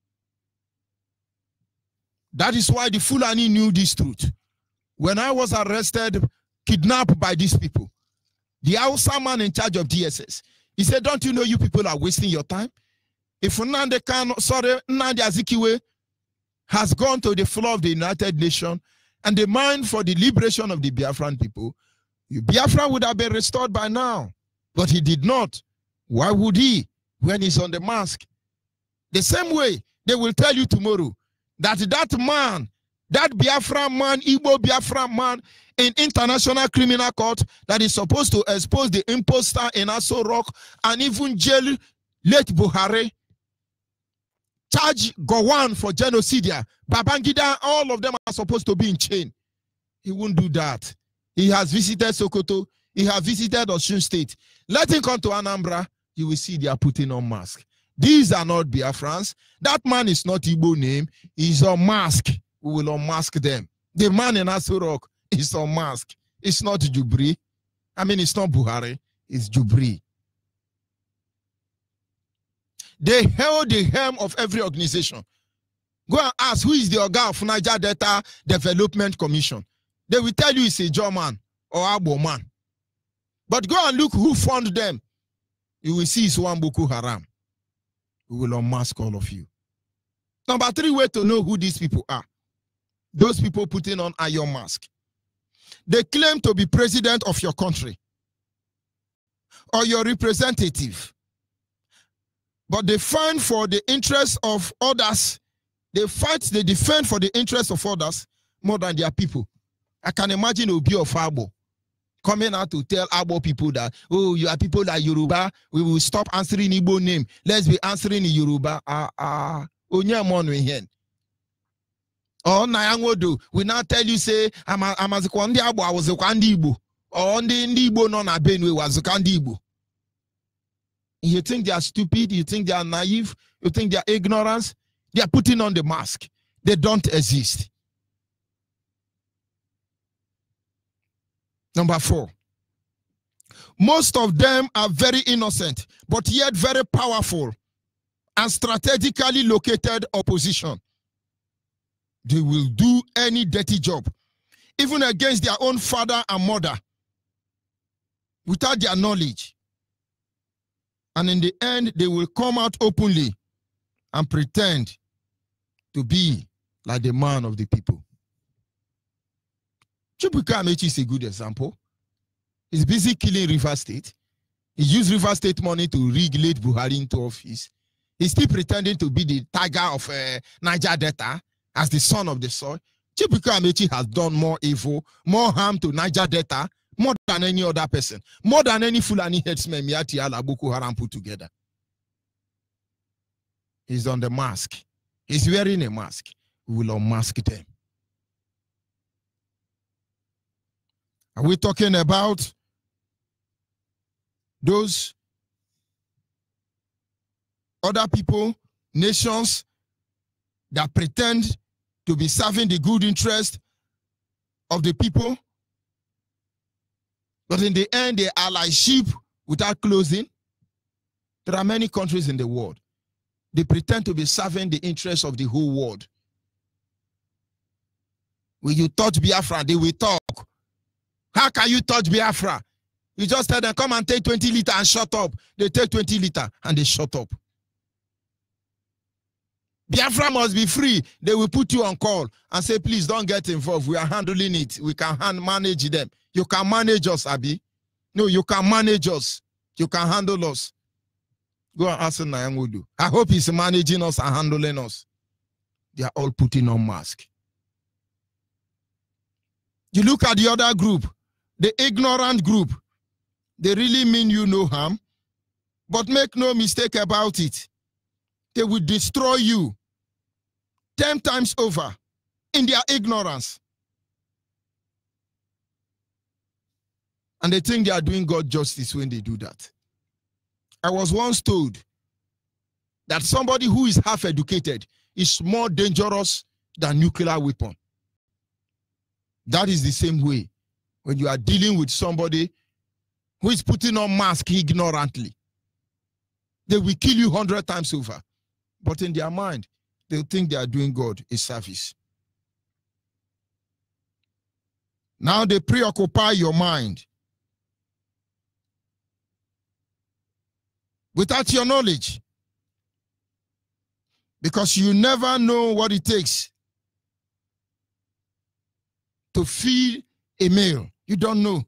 That is why the Fulani knew this truth. When I was arrested, kidnapped by these people, the Hausa man in charge of DSS, he said, don't you know you people are wasting your time? If Nnamdi Azikiwe has gone to the floor of the United Nations and demand for the liberation of the Biafran people, Biafra would have been restored by now. But he did not. Why would he when he's on the mask? The same way, they will tell you tomorrow that that man, that Biafran man, Igbo Biafran man in International Criminal Court that is supposed to expose the imposter in Aso Rock and even jail late Buhari, charge Gowon for genocide, Babangida, all of them are supposed to be in chain. He won't do that. He has visited Sokoto. He has visited Osun State. Let him come to Anambra. You will see they are putting on mask. These are not Biafrans. That man is not Igbo name. He's on mask. We will unmask them. The man in Aso Rock is on mask. It's not Jubri. I mean, it's not Buhari. It's Jubri. They held the helm of every organization. Go and ask who is the organ of Niger Delta Development Commission. They will tell you it's a German or Abo man. But go and look who funded them. You will see it's one Boko Haram. We will unmask all of you. Number 3 way to know who these people are. Those people putting on iron mask. They claim to be president of your country or your representative. But they fight for the interests of others. They defend for the interests of others more than their people. I can imagine Obi of Abo coming out to tell Abo people that, oh, you are people like Yoruba, we will stop answering Igbo name. Let's be answering in Yoruba. Or Nayangodo, we now tell you, say, I'm a Kwandi Abo, I was a Kwandi Igbo. Or Ndi Igbo non Abenwe was a Kwandi Igbo. You think they are stupid? You think they are naive? You think they are ignorant? They are putting on the mask. They don't exist. Number 4. Most of them are very innocent, but yet very powerful and strategically located opposition. They will do any dirty job, even against their own father and mother, without their knowledge. And in the end, they will come out openly and pretend to be like the man of the people. Chukwuka Amaechi is a good example. He's busy killing River State. He used River State money to regulate Buhari into office. He's still pretending to be the tiger of Niger Delta as the son of the soil. Chukwuka Amaechi has done more evil, more harm to Niger Delta, more than any other person, more than any Fulani headsman Miati Ala Boko Haram put together. He's on the mask. He's wearing a mask. We will unmask them. Are we talking about those other people, nations that pretend to be serving the good interest of the people, but in the end they are like sheep without clothing? There are many countries in the world. They pretend to be serving the interests of the whole world. When you touch Biafra, they will talk. How can you touch Biafra? You just tell them, come and take 20 liters and shut up. They take 20 liters and they shut up. Biafra must be free. They will put you on call and say, please don't get involved. We are handling it. We can manage them. You can manage us, Abi. No, you can manage us. You can handle us. Go and ask Nayangodu. I hope he's managing us and handling us. They are all putting on masks. You look at the other group, the ignorant group. They really mean you no harm, but make no mistake about it. They will destroy you 10 times over in their ignorance. And they think they are doing God justice when they do that. I was once told that somebody who is half educated is more dangerous than nuclear weapon. That is the same way when you are dealing with somebody who is putting on mask ignorantly. They will kill you 100 times over. But in their mind, they think they are doing God a service. Now they preoccupy your mind without your knowledge, because you never know what it takes to feed a meal. You don't know.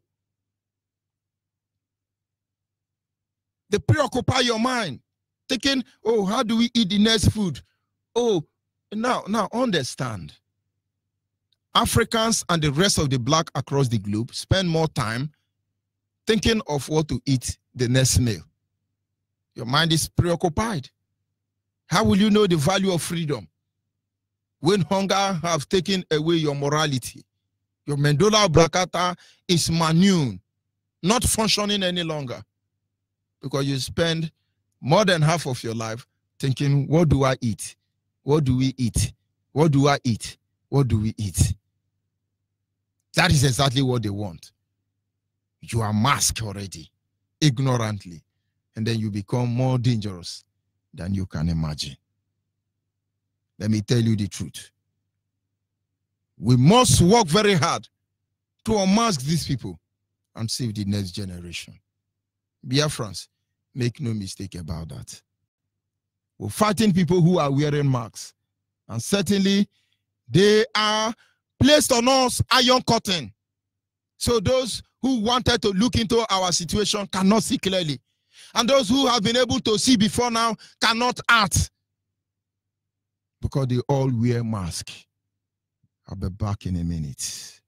They preoccupy your mind, thinking, oh, how do we eat the next food? Oh, now understand. Africans and the rest of the black across the globe spend more time thinking of what to eat the next meal. Your mind is preoccupied. How will you know the value of freedom when hunger has taken away your morality? Your medulla oblongata is manual, not functioning any longer, because you spend more than half of your life thinking, what do I eat? What do we eat? What do I eat? What do we eat? That is exactly what they want. You are masked already, ignorantly, and then you become more dangerous than you can imagine. Let me tell you the truth. We must work very hard to unmask these people and save the next generation. Biafrans, make no mistake about that. We're fighting people who are wearing masks, and certainly they are placed on us iron curtain. So those who wanted to look into our situation cannot see clearly. And those who have been able to see before now cannot act, because they all wear masks. I'll be back in a minute.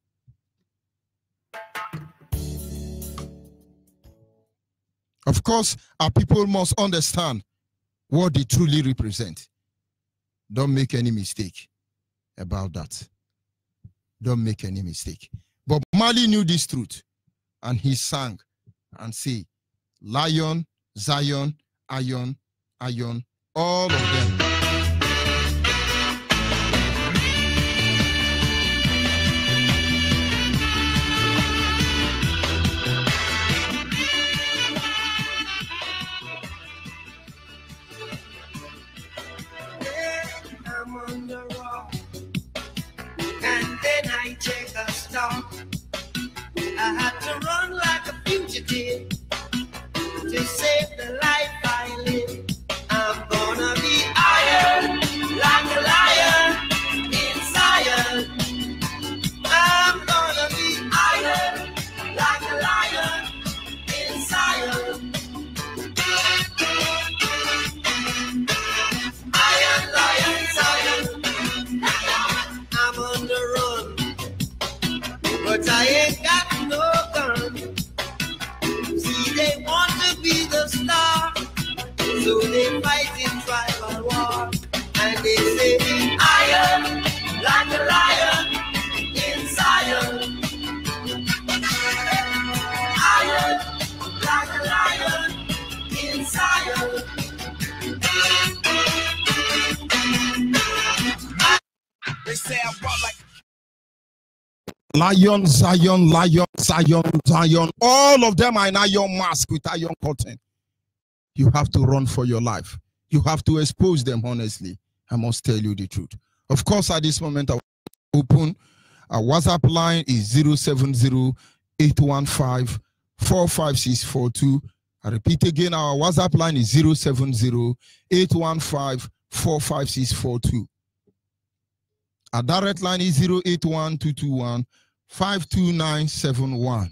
Of course, our people must understand what they truly represent. Don't make any mistake about that. Don't make any mistake. Bob Marley knew this truth, and he sang and said, Lion, Zion, Iron, Iron, all of them. I'm on the rock, and then I take a stop. I had to run like a fugitive to save the life I live. I'm gonna be iron, like a lion in Zion. I'm gonna be iron, like a lion in Zion. Iron, lion, Zion. I'm on the run, but I ain't got no gun. See, they want to be the star, so they fight in tribal war, and they say, iron, like a lion in Zion. Iron, like a lion in Zion. They say I walk like Lion, Zion, Lion, Zion, Zion. All of them are in iron mask with iron curtain. You have to run for your life. You have to expose them honestly. I must tell you the truth. Of course, at this moment, I will open. Our WhatsApp line is 070-815-45642. I repeat again, our WhatsApp line is 070-815-45642. Our direct line is 081-221-52971.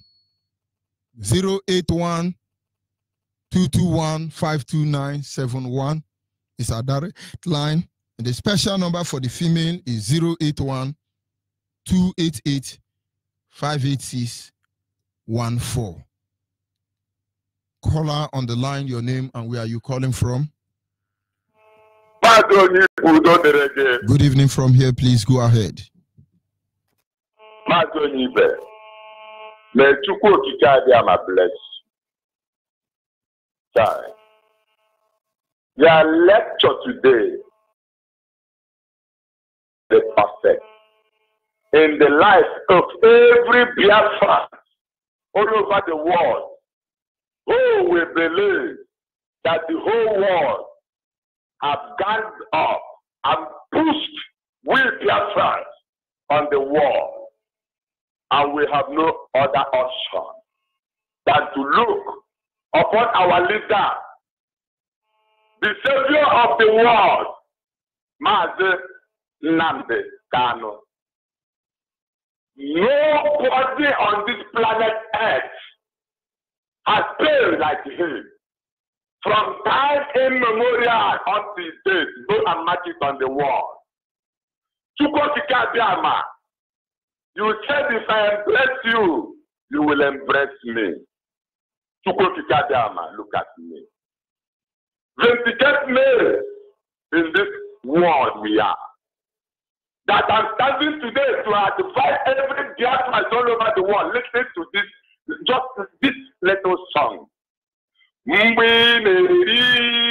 081-221-52971 is our direct line. And the special number for the female is 081 288 58614. Caller on the line, your name and where are you calling from? Good evening from here, please go ahead. May bless. Sorry. Your lecture today is perfect in the life of every Biafran all over the world who will believe that the whole world have ganged up and pushed we Biafrans on the wall, and we have no other option than to look upon our leader, the savior of the world, Mazi Nnamdi Kanu. Nobody on this planet Earth has paid like him. From time immemorial until date, go and mark it on the wall. Chukwokika, you said if I embrace you, you will embrace me. Chukwokika, look at me. Vindicate me in this world we are. That I'm standing today to advise every Biafran all over the world. Listen to this, just this little song. Mbeneri,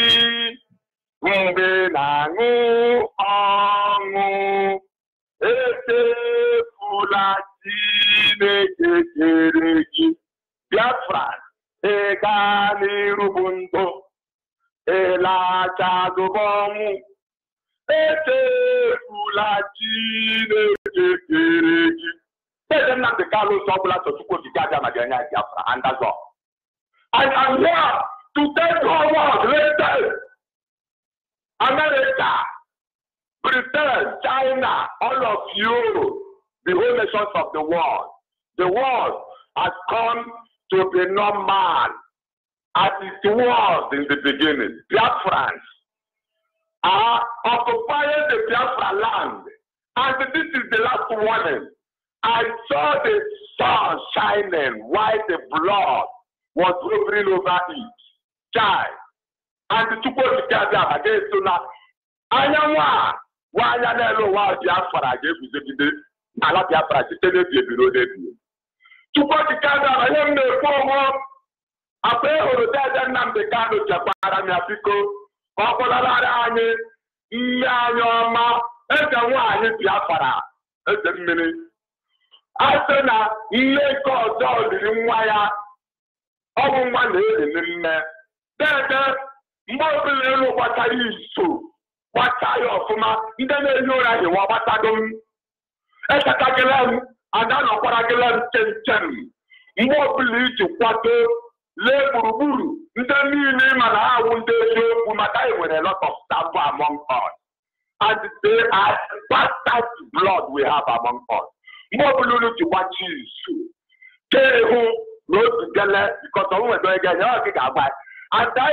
mbenangu, angu, ete fulati nekekeregi. Biafran, egani rubunto, ela chagobomu, ete fulati nekekeregi. Tell them that the Carlos Obla to support the Gaza Magana Biafra, and that's all. I am here to tell the world later. America, Britain, China, all of you, the whole nations of the world. The world has come to be normal as it was in the beginning. Biafrans are occupying the Biafra land. And this is the last warning. I saw the sun shining while the blood was hovering over it. Child. And the Chukwokika against Suna. Anyawa, wanya nelo wa Biafra against the Ala Biafra, the below the view. Chukwokika, I am the former. Ape Oroda Nnamdi Kanu Jabara Miapiko, Okolara Anye, Nyanyoma, Ejawa Biafra, Ejemini. Asena, Leko Dodi Mwaya. Ọmụ nwa na-eri nne dede mgbe ọbụla elu gbachara iso gbacha ya ọfụma ndị na-ehi ụra hiwa gbatago m echekagịla m ada nọkwara gịla m chenchem mgbe ọbụla iji kwado lee gburugburu ndị niile ma na ha awụ ndị eziokwu maka e nwere lot of taboo among us and they are bastard blood we have among us mgbe ọbụla unu ji gbacha iso kehu no together because of what we're doing. And that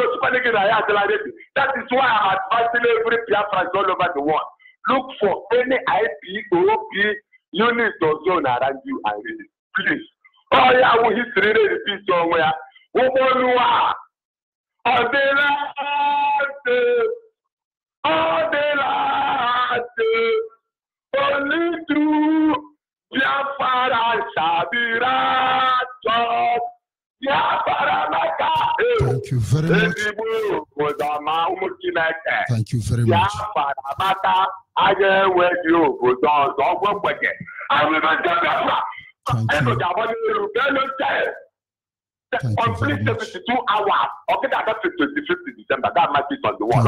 is why I'm advising every Biafran all over the world. Look for any IPOP unit or zone around you and read it. Please. Oh, yeah, we history repeat somewhere. Only through Biafra Sabira. Thank you very much. Thank you very much. Thank you. 72 hours. Okay, that's 25th December. That might be on the wall.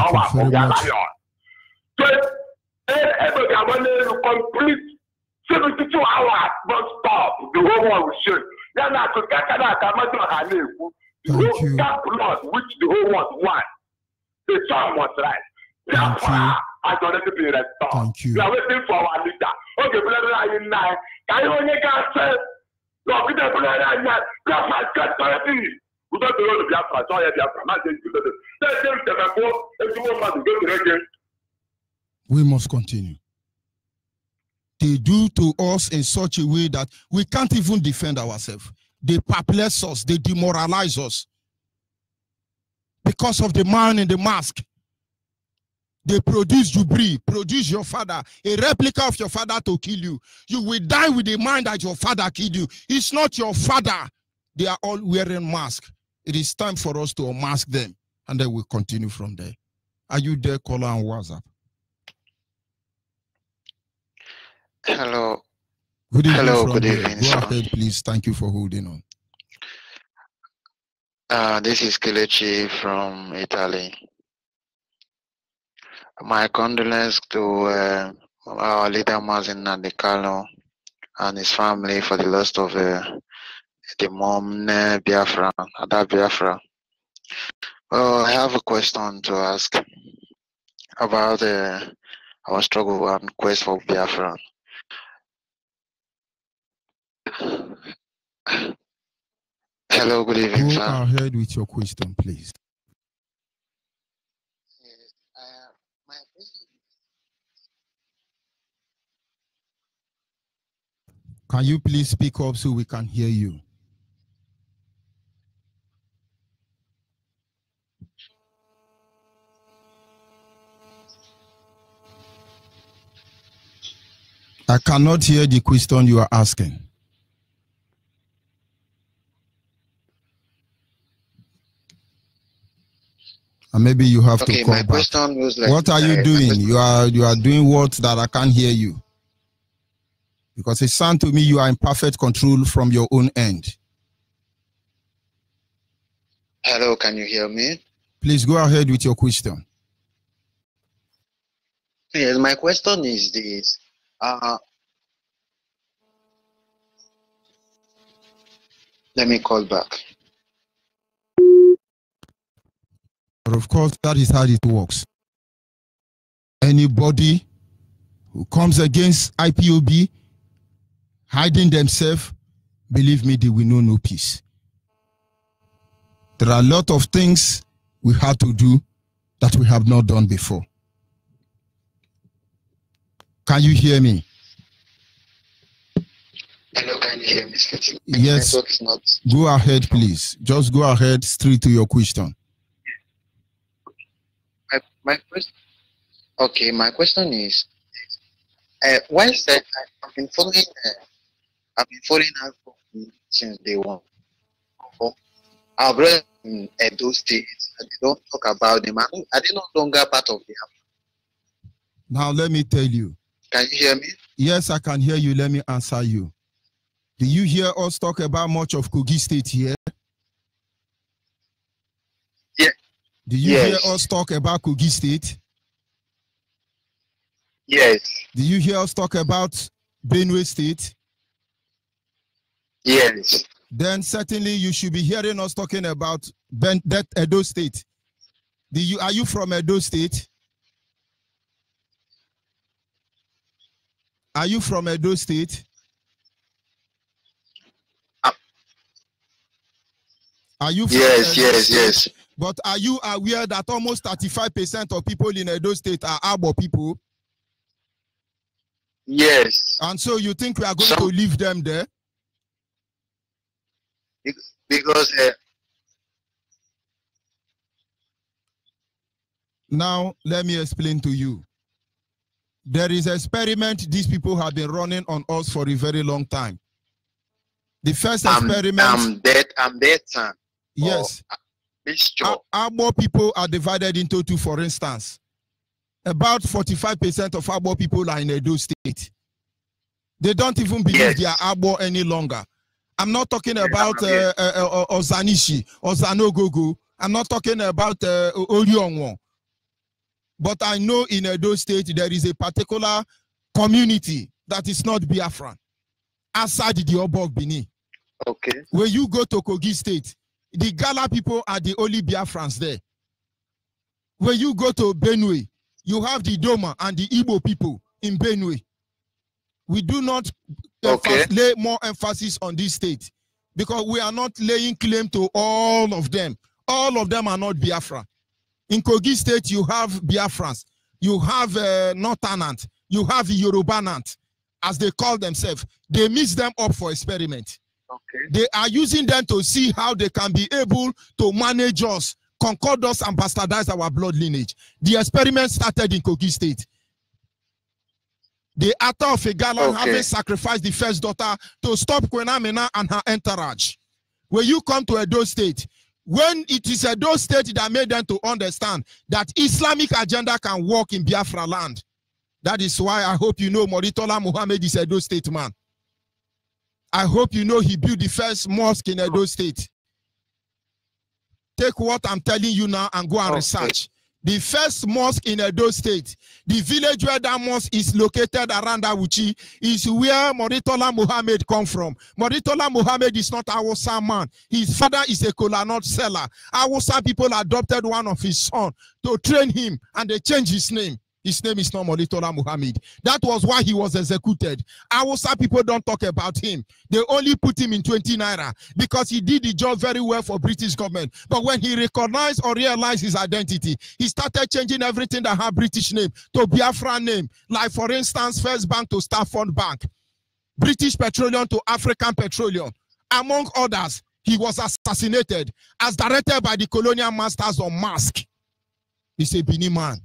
Complete 72 hours, don't stop. The whole world will show. Then I could get that the whole that blood which the whole world wants. The sun was right. Therefore, has already been restored. Thank you. We are waiting for our leader. Okay, brother, I in nine. Can you only get said? No, we don't brother, I not. Biafra get already. We don't know the Biafra. Sorry, Biafra. Not just to the. Let's just go. If you want to go to the We must continue. They do to us in such a way that we can't even defend ourselves. They perplex us, they demoralize us. Because of the man in the mask, they produce Jubri, produce your father, a replica of your father to kill you. You will die with the mind that your father killed you. It's not your father. They are all wearing masks. It is time for us to unmask them, and then we'll continue from there. Are you there, caller on WhatsApp? Hello. Good evening. Hello, from good there. evening, Go sir. ahead, please. Thank you for holding on. This is Kelechi from Italy. My condolences to our leader Mazin Nandekalo and his family for the loss of the mom Biafra, Ada Biafra. I have a question to ask about our struggle and quest for Biafra. Hello, good evening, Go sir. ahead with your question, please. My question. Can you please speak up so we can hear you? I cannot hear the question you are asking. And maybe you have to call My back. question was like, what are you doing? You are doing what that I can't hear you? Because it sounds to me you are in perfect control from your own end. Hello, can you hear me? Please go ahead with your question. Yes, my question is this. Let me call back. But of course, that is how it works. Anybody who comes against IPOB, hiding themselves, believe me, they will know no peace. There are a lot of things we have to do that we have not done before. Can you hear me? Hello, can you hear me? Yes. Network is not... Go ahead, please. Just go ahead straight to your question. My question. Okay, my question is, why is that I've been following Alpha since day one. Our brother in Edo State, they don't talk about them. Are they no longer part of the Alpha? Now let me tell you. Can you hear me? Yes, I can hear you. Let me answer you. Do you hear us talk about much of Kogi State here? Yeah. Do you hear us talk about Kogi State? Yes. Do you hear us talk about Benue State? Yes. Then certainly you should be hearing us talking about that Edo State. Are you from Edo State? Are you from Edo State? Are you from Edo State? Yes. But are you aware that almost 35% of people in Edo State are Abo people? Yes. And so you think we are going to leave them there? Because now let me explain to you. There is an experiment these people have been running on us for a very long time. The first experiment. I'm dead, son. Yes. Abo people are divided into two, for instance. About 45% of Abo people are in Edo State. They don't even believe they are Abo any longer. I'm not talking about Ozanishi or Zanogogo. I'm not talking about Oryongwo. But I know in Edo State there is a particular community that is not Biafran outside the Obok Bini. Okay. When you go to Kogi State, the Gala people are the only Biafrans there. When you go to Benue, you have the Doma and the Igbo people in Benue. We do not lay more emphasis on this state because we are not laying claim to all of them. All of them are not Biafra. In Kogi State, you have Biafrans. you have Northernant, you have Yorubanant, as they call themselves. They mix them up for experiment. Okay. They are using them to see how they can be able to manage us, concord us, and bastardize our blood lineage. The experiment started in Kogi State. The author of Igala having sacrificed the first daughter to stop Queen Amina and her entourage. When you come to Edo State, when it is Edo State that made them to understand that Islamic agenda can work in Biafra land. That is why I hope you know Moritola Muhammad is Edo State man. I hope you know he built the first mosque in Edo State. Take what I'm telling you now and go and research. The first mosque in Edo State, the village where that mosque is located around Awuchi, is where Moritola Muhammad come from. Moritola Muhammad is not Awusa man. His father is a kola nut seller. Awusa people adopted one of his sons to train him, and they changed his name. His name is not Moritola Muhammad. That was why he was executed. Awusa people don't talk about him. They only put him in 20 naira because he did the job very well for British government. But when he recognized or realized his identity, he started changing everything that had British name to Biafra name. Like for instance, First Bank to Stafford Bank, British Petroleum to African Petroleum. Among others, he was assassinated as directed by the colonial masters on Mask. He's a Bini man.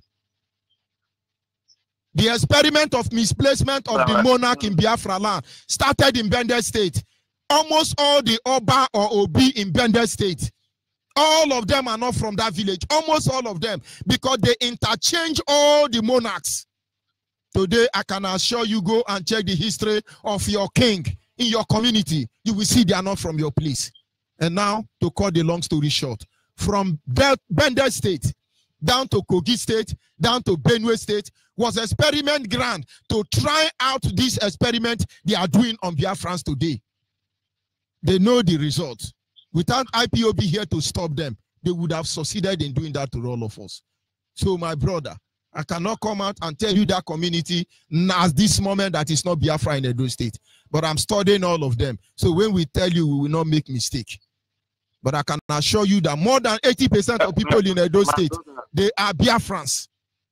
The experiment of misplacement of the monarch in Biafra land started in Bender State. Almost all the Oba or Obi in Bender State, all of them are not from that village. Almost all of them, because they interchange all the monarchs. Today, I can assure you, go and check the history of your king in your community. You will see they are not from your place. And now, to cut the long story short, from Bender State down to Kogi State, down to Benue State, was experiment grant to try out this experiment they are doing on Biafrans today. They know the results. Without IPOB here to stop them, they would have succeeded in doing that to all of us. So my brother, I cannot come out and tell you that community at this moment that is not Biafra in Edo State. But I'm studying all of them. So when we tell you, we will not make mistake. But I can assure you that more than 80% of people in Edo State, they are Biafrans.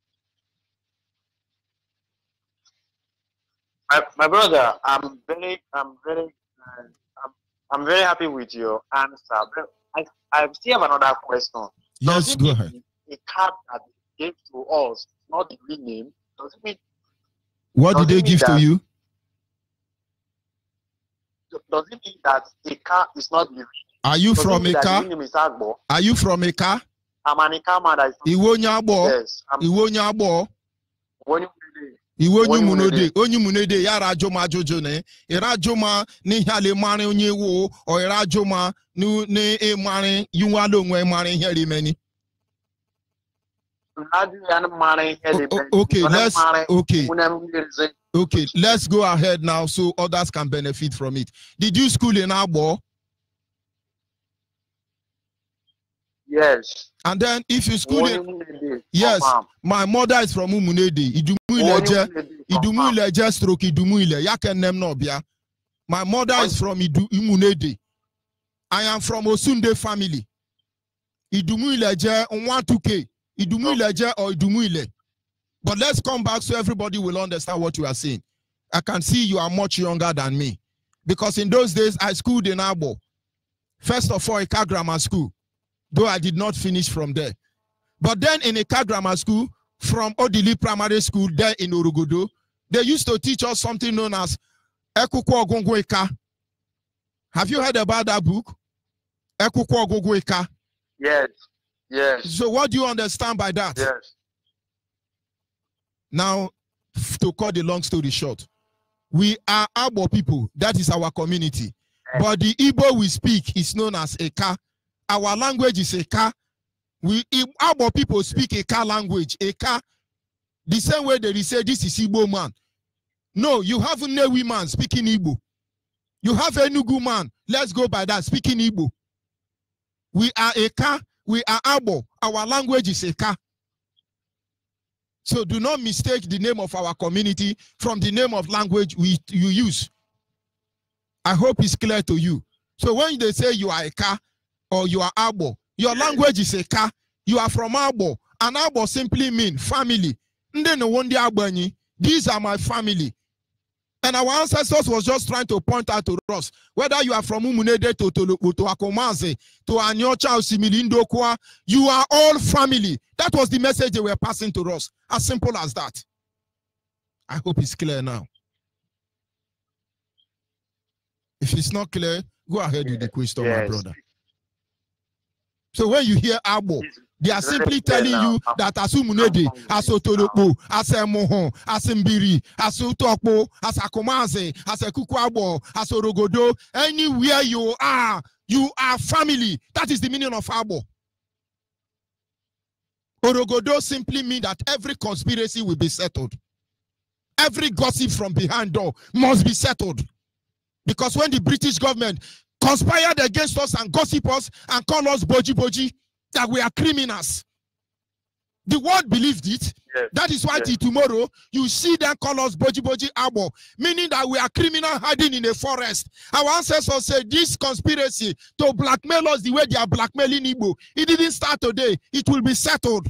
My brother, I'm very happy with your answer. But I still have another question. Yes, go ahead. A card that they gave to us, not the real name. Does it mean? What did they give to you? Does it mean that a car is not the real name? Are you from Eka? Are you from Eka? I'm an Eka man. Yes. Iwonyabo. Iwonyu munode, onyu munode ya rajoma jojo ne, irajoma ni hale mane onye wo, or irajoma nu ne e mane yuwalo nwe mane heli meni. Okay, let's go ahead now so others can benefit from it. Did you school in Abo? Yes. And then if you school in, yes, my mother is from Umunede. Idumu Ileje stroke Idumu Ile. Yaken nem no bia. My mother is from Umunede. I am from Osunde family. Idumu Ileje 1-2K. Idumu Ileje or Idumu Ile. But let's come back so everybody will understand what you are saying. I can see you are much younger than me. Because in those days, I schooled in Abo. First of all, Eka Grammar School. Though I did not finish from there. But then in Eka Grammar School, from Odili Primary School there in Urugudu, they used to teach us something known as Ekuko Ogongo Eka. Have you heard about that book? Ekuko Ogongo Eka. Yes. Yes. So what do you understand by that? Yes. Now, to cut the long story short, we are Abo people. That is our community. Yes. But the Igbo we speak is known as Eka. Our language is Eka. Our people speak Eka language. Eka. The same way they say this is Igbo man. No, you have a Newi man speaking Igbo. You have a Enugu man. Let's go by that, speaking Igbo. We are Eka. We are Abo. Our language is Eka. So do not mistake the name of our community from the name of language you use. I hope it's clear to you. So when they say you are Eka, or you are Abo, your language is Eka, you are from Abo, and Abo simply means family. These are my family. And our ancestors was just trying to point out to us, whether you are from Umunede to Akomaze, to Anyocha, Similindokwa, you are all family. That was the message they were passing to us. As simple as that. I hope it's clear now. If it's not clear, go ahead with the question, my brother. So when you hear Abo, they are simply telling you that as Umunede, as Otolopo, as Mohon, as Mbiri, as Utokpo, as Akomaze, as Kukwabo, as Orogodo, anywhere you are family. That is the meaning of Abo. Orogodo simply means that every conspiracy will be settled. Every gossip from behind door must be settled. Because when the British government conspired against us and gossip us and call us boji boji, that we are criminals. The world believed it. Yes. That is why till tomorrow you see them call us boji boji abo, meaning that we are criminal hiding in a forest. Our ancestors said this conspiracy to blackmail us the way they are blackmailing Igbo. It didn't start today. It will be settled.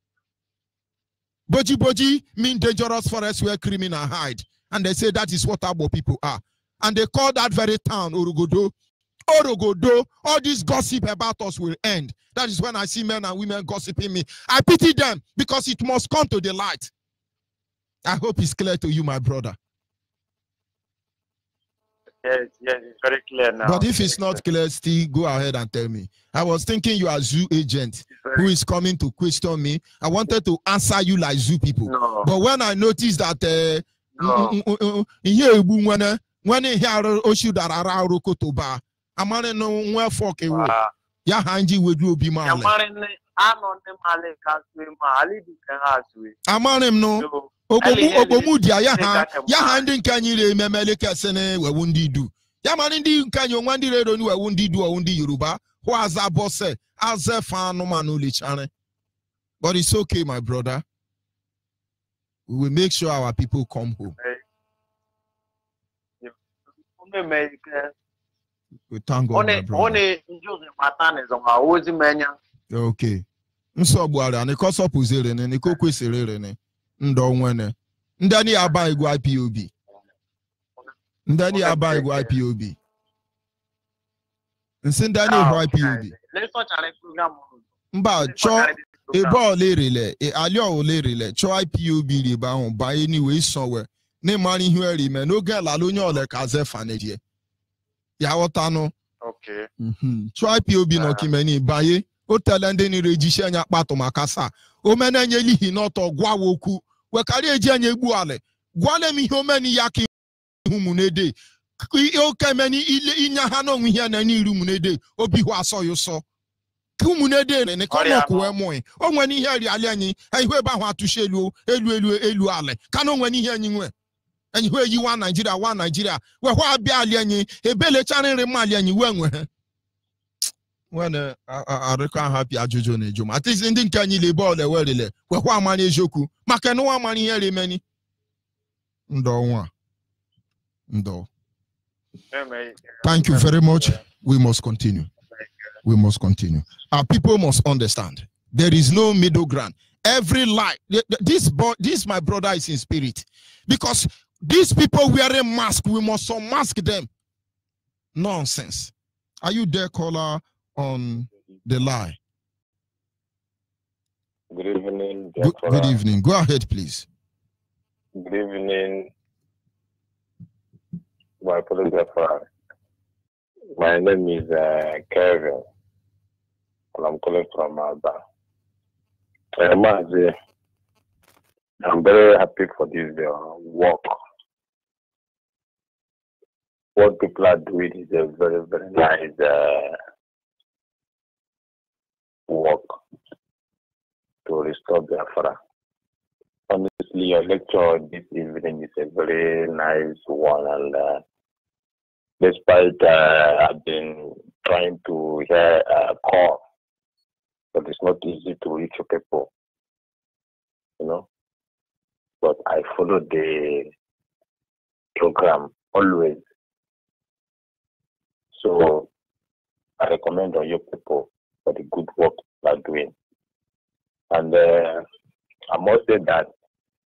Boji boji mean dangerous forest where criminals hide. And they say that is what Abo people are. And they call that very town Orogodo. Orogodo, all this gossip about us will end. That is when I see men and women gossiping me. I pity them because it must come to the light. I hope it's clear to you, my brother. Yes, it's very clear now. But if it's not clear, still go ahead and tell me. I was thinking you are zoo agent who is coming to question me. I wanted to answer you like zoo people. No. But when I noticed that when he had Oshudara Kotoba, Amane no where fork a wo. Ya hanji wedu obi male. Amanem no. Obomu dia ya handi nkanyire memele kesene we wundi du. Ya mani ndi nkanyo nwandi redo ni we wundi du o wundi Yoruba. Ho aza bose aze fan no manu lichane. But it's okay, my brother. We will make sure our people come home. We thank God, my brother. Okay. Nsobwara ne koso puzere ne kokwe serere ne ndo nwene. Ndani aba igwe IPOB. Ndani aba igwe IPOB. Nsindani igwe IPOB. Mba cho ebo lerele e alio lerele cho IPOB ri ba hon ba anyway somewhere. Ne mari hiweri me no get la lo nyo le kaze faneje. Ya wotano. Okay. Cho IPOB no kimeni baye. O telende ni rejishe anya kpato makasa. O mena nye lihi noto gwa woku. We kari eji anya egbu ale. Gwale mi homeni yaki humunede. O kemeni ile inya hano ngwihia na ni rumunede. Obi hu aso yoso. Humunede ne kono kuwe moe. O nwani ihe ri ale anyi. Ehwe ba hu atushe elu ale. Kano nwani ihe anyi nwe. Anyi hu eyi wa Nigeria. We hu abia ale anyi. Ebele chanere ma ale anyi we nwe. When I can't happy ajojo ne juma. At least in the Kenya labor the world le. We wa mani joku. Make no one mani here many. Ndo. Thank you very much. We must continue. We must continue. Our people must understand. There is no middle ground. Every lie. This my brother is in spirit. Because these people wearing masks, we must unmask them. Nonsense. Are you there, caller? On the lie. Good evening. Good evening. Go ahead, please. Good evening, my photographer. My name is Kevin, and I'm calling from Alba. I'm very happy for this work. What people are doing is a very, very nice work to restore Biafra. Honestly, your lecture this evening is a very nice one, and despite I've been trying to hear a call, but it's not easy to reach people, you know. But I follow the program always, so I recommend on you people for the good work they are doing. And I must say that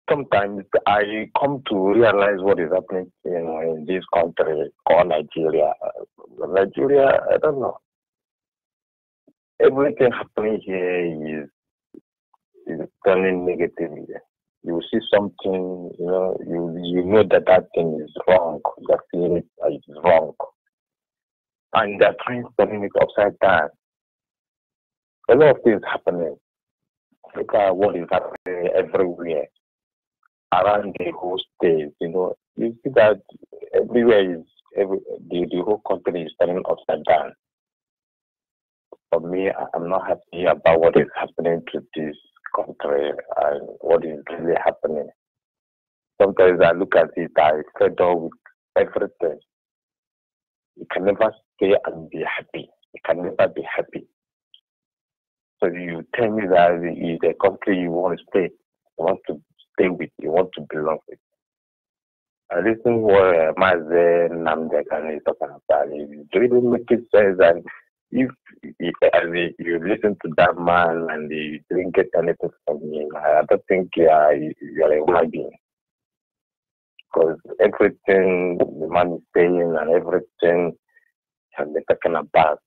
sometimes I come to realize what is happening, in this country called Nigeria. Nigeria, I don't know. Everything happening here is turning negative. You will see something, you know that thing is wrong. You feel it is wrong, and they're trying to turn it upside down. A lot of things happening. Look at what is happening everywhere around the whole state. You see that everywhere the whole country is turning upside down. For me, I'm not happy about what is happening to this country and what is really happening. Sometimes I look at it, I fed up with everything. You can never stay and be happy. You can never be happy. So you tell me that the country you want to stay, you want to stay with, you want to belong with. I listen to what Mazi Nnamdi Kanu is talking about. It really makes sense. And if you listen to that man and you didn't get anything from him, I don't think you are a human being. Because everything the man is saying and everything has been talking about,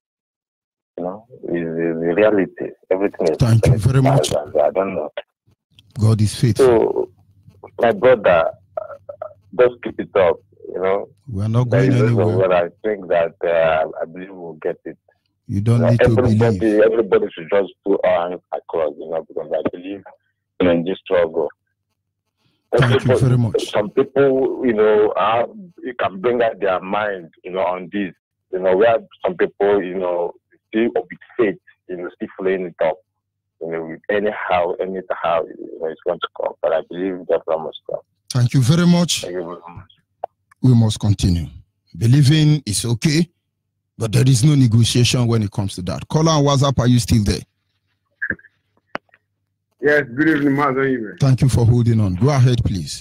is the reality. Everything is. Thank you very much. I don't know. God is faithful. So, my brother, just keep it up. We are not going anywhere. I think that I believe we'll get it. You don't need to believe. Everybody should just put our hands across, because I believe in this struggle. Thank you very much. Some people, you can bring out their mind, on this. Where some people, still with faith, still following it up. Anyhow, it's going to come. But I believe that must come. Thank you very much. Thank you very much. We must continue. Believing is okay, but there is no negotiation when it comes to that. Caller on WhatsApp, are you still there? Yes, good evening, Mazi. Thank you for holding on. Go ahead, please.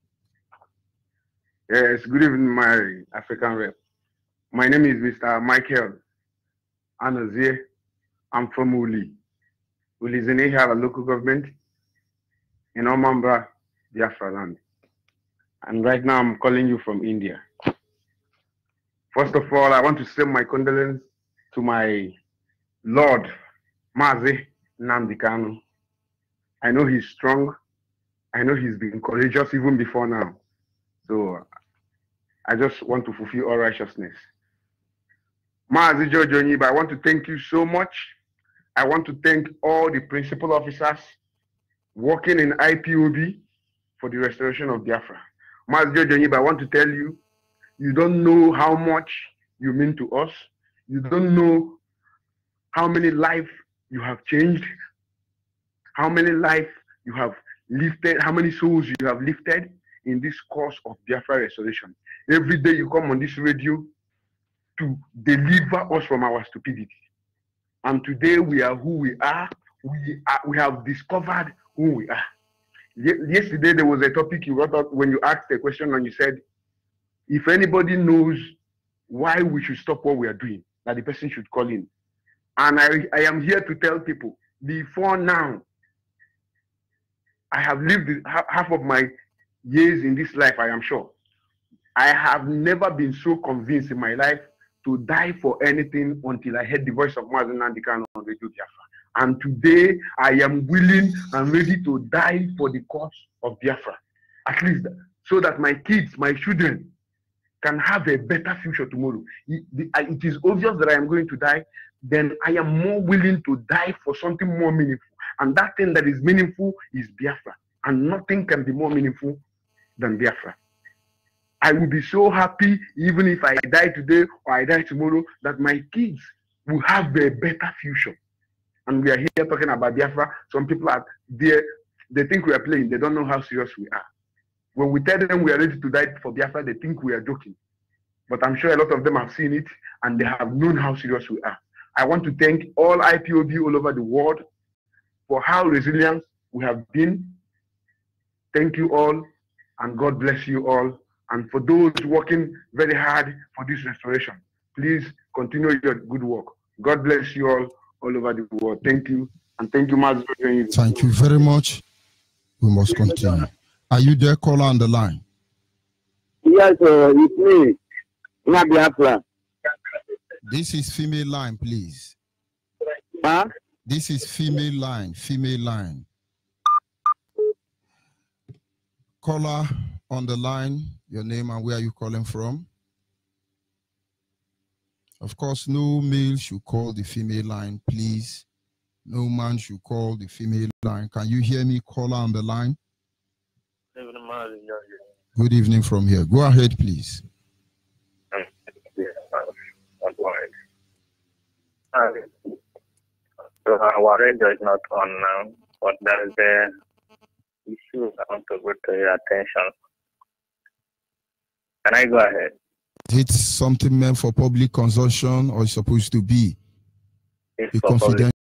Yes, good evening, my African rep. My name is Mr. Michael Anazie. I'm from Uli. Uli is in Ihara local government in Omambra, Biafra land. And right now I'm calling you from India. First of all, I want to send my condolences to my Lord, Mazi Nnamdi Kanu. I know he's strong. I know he's been courageous even before now. So I just want to fulfill all righteousness. Mazi George Onyiba, I want to thank you so much. I want to thank all the principal officers working in IPOB for the restoration of Biafra. Mazi George Onyiba, I want to tell you, you don't know how much you mean to us. You don't know how many lives you have changed, how many lives you have lifted, how many souls you have lifted in this course of Biafra restoration. Every day you come on this radio to deliver us from our stupidity. And today we are who we are. We have discovered who we are. Yesterday there was a topic you brought up when you asked a question and you said, if anybody knows why we should stop what we are doing, that the person should call in. And I am here to tell people, before now, I have lived half of my years in this life, I am sure. I have never been so convinced in my life to die for anything until I heard the voice of Mazi Nnamdi Kanu on Radio Biafra. And today, I am willing and ready to die for the cause of Biafra. At least so that my kids, my children, can have a better future tomorrow. It is obvious that I am going to die, then I am more willing to die for something more meaningful. And that thing that is meaningful is Biafra. And nothing can be more meaningful than Biafra. I will be so happy even if I die today or I die tomorrow that my kids will have a better future. And we are here talking about Biafra. Some people are there, they think we are playing, they don't know how serious we are. When we tell them we are ready to die for Biafra, they think we are joking. But I'm sure a lot of them have seen it and they have known how serious we are. I want to thank all IPOB all over the world for how resilient we have been. Thank you all and God bless you all. And for those working very hard for this restoration, please continue your good work. God bless you all over the world. Thank you. And thank you, Mazi. Thank you very much. We must continue. Are you there, caller on the line? Yes, it's me. Biafra. This is female line, please. Huh? This is female line. Female line. Caller on the line, your name and where are you calling from? Of course, no male should call the female line, please. No man should call the female line. Can you hear me, caller on the line? Good evening from here. Go ahead, please. So our radio is not on now, but there is a issue I want to bring to your attention. Can I go ahead? It's something meant for public consumption or it's supposed to be? It's for public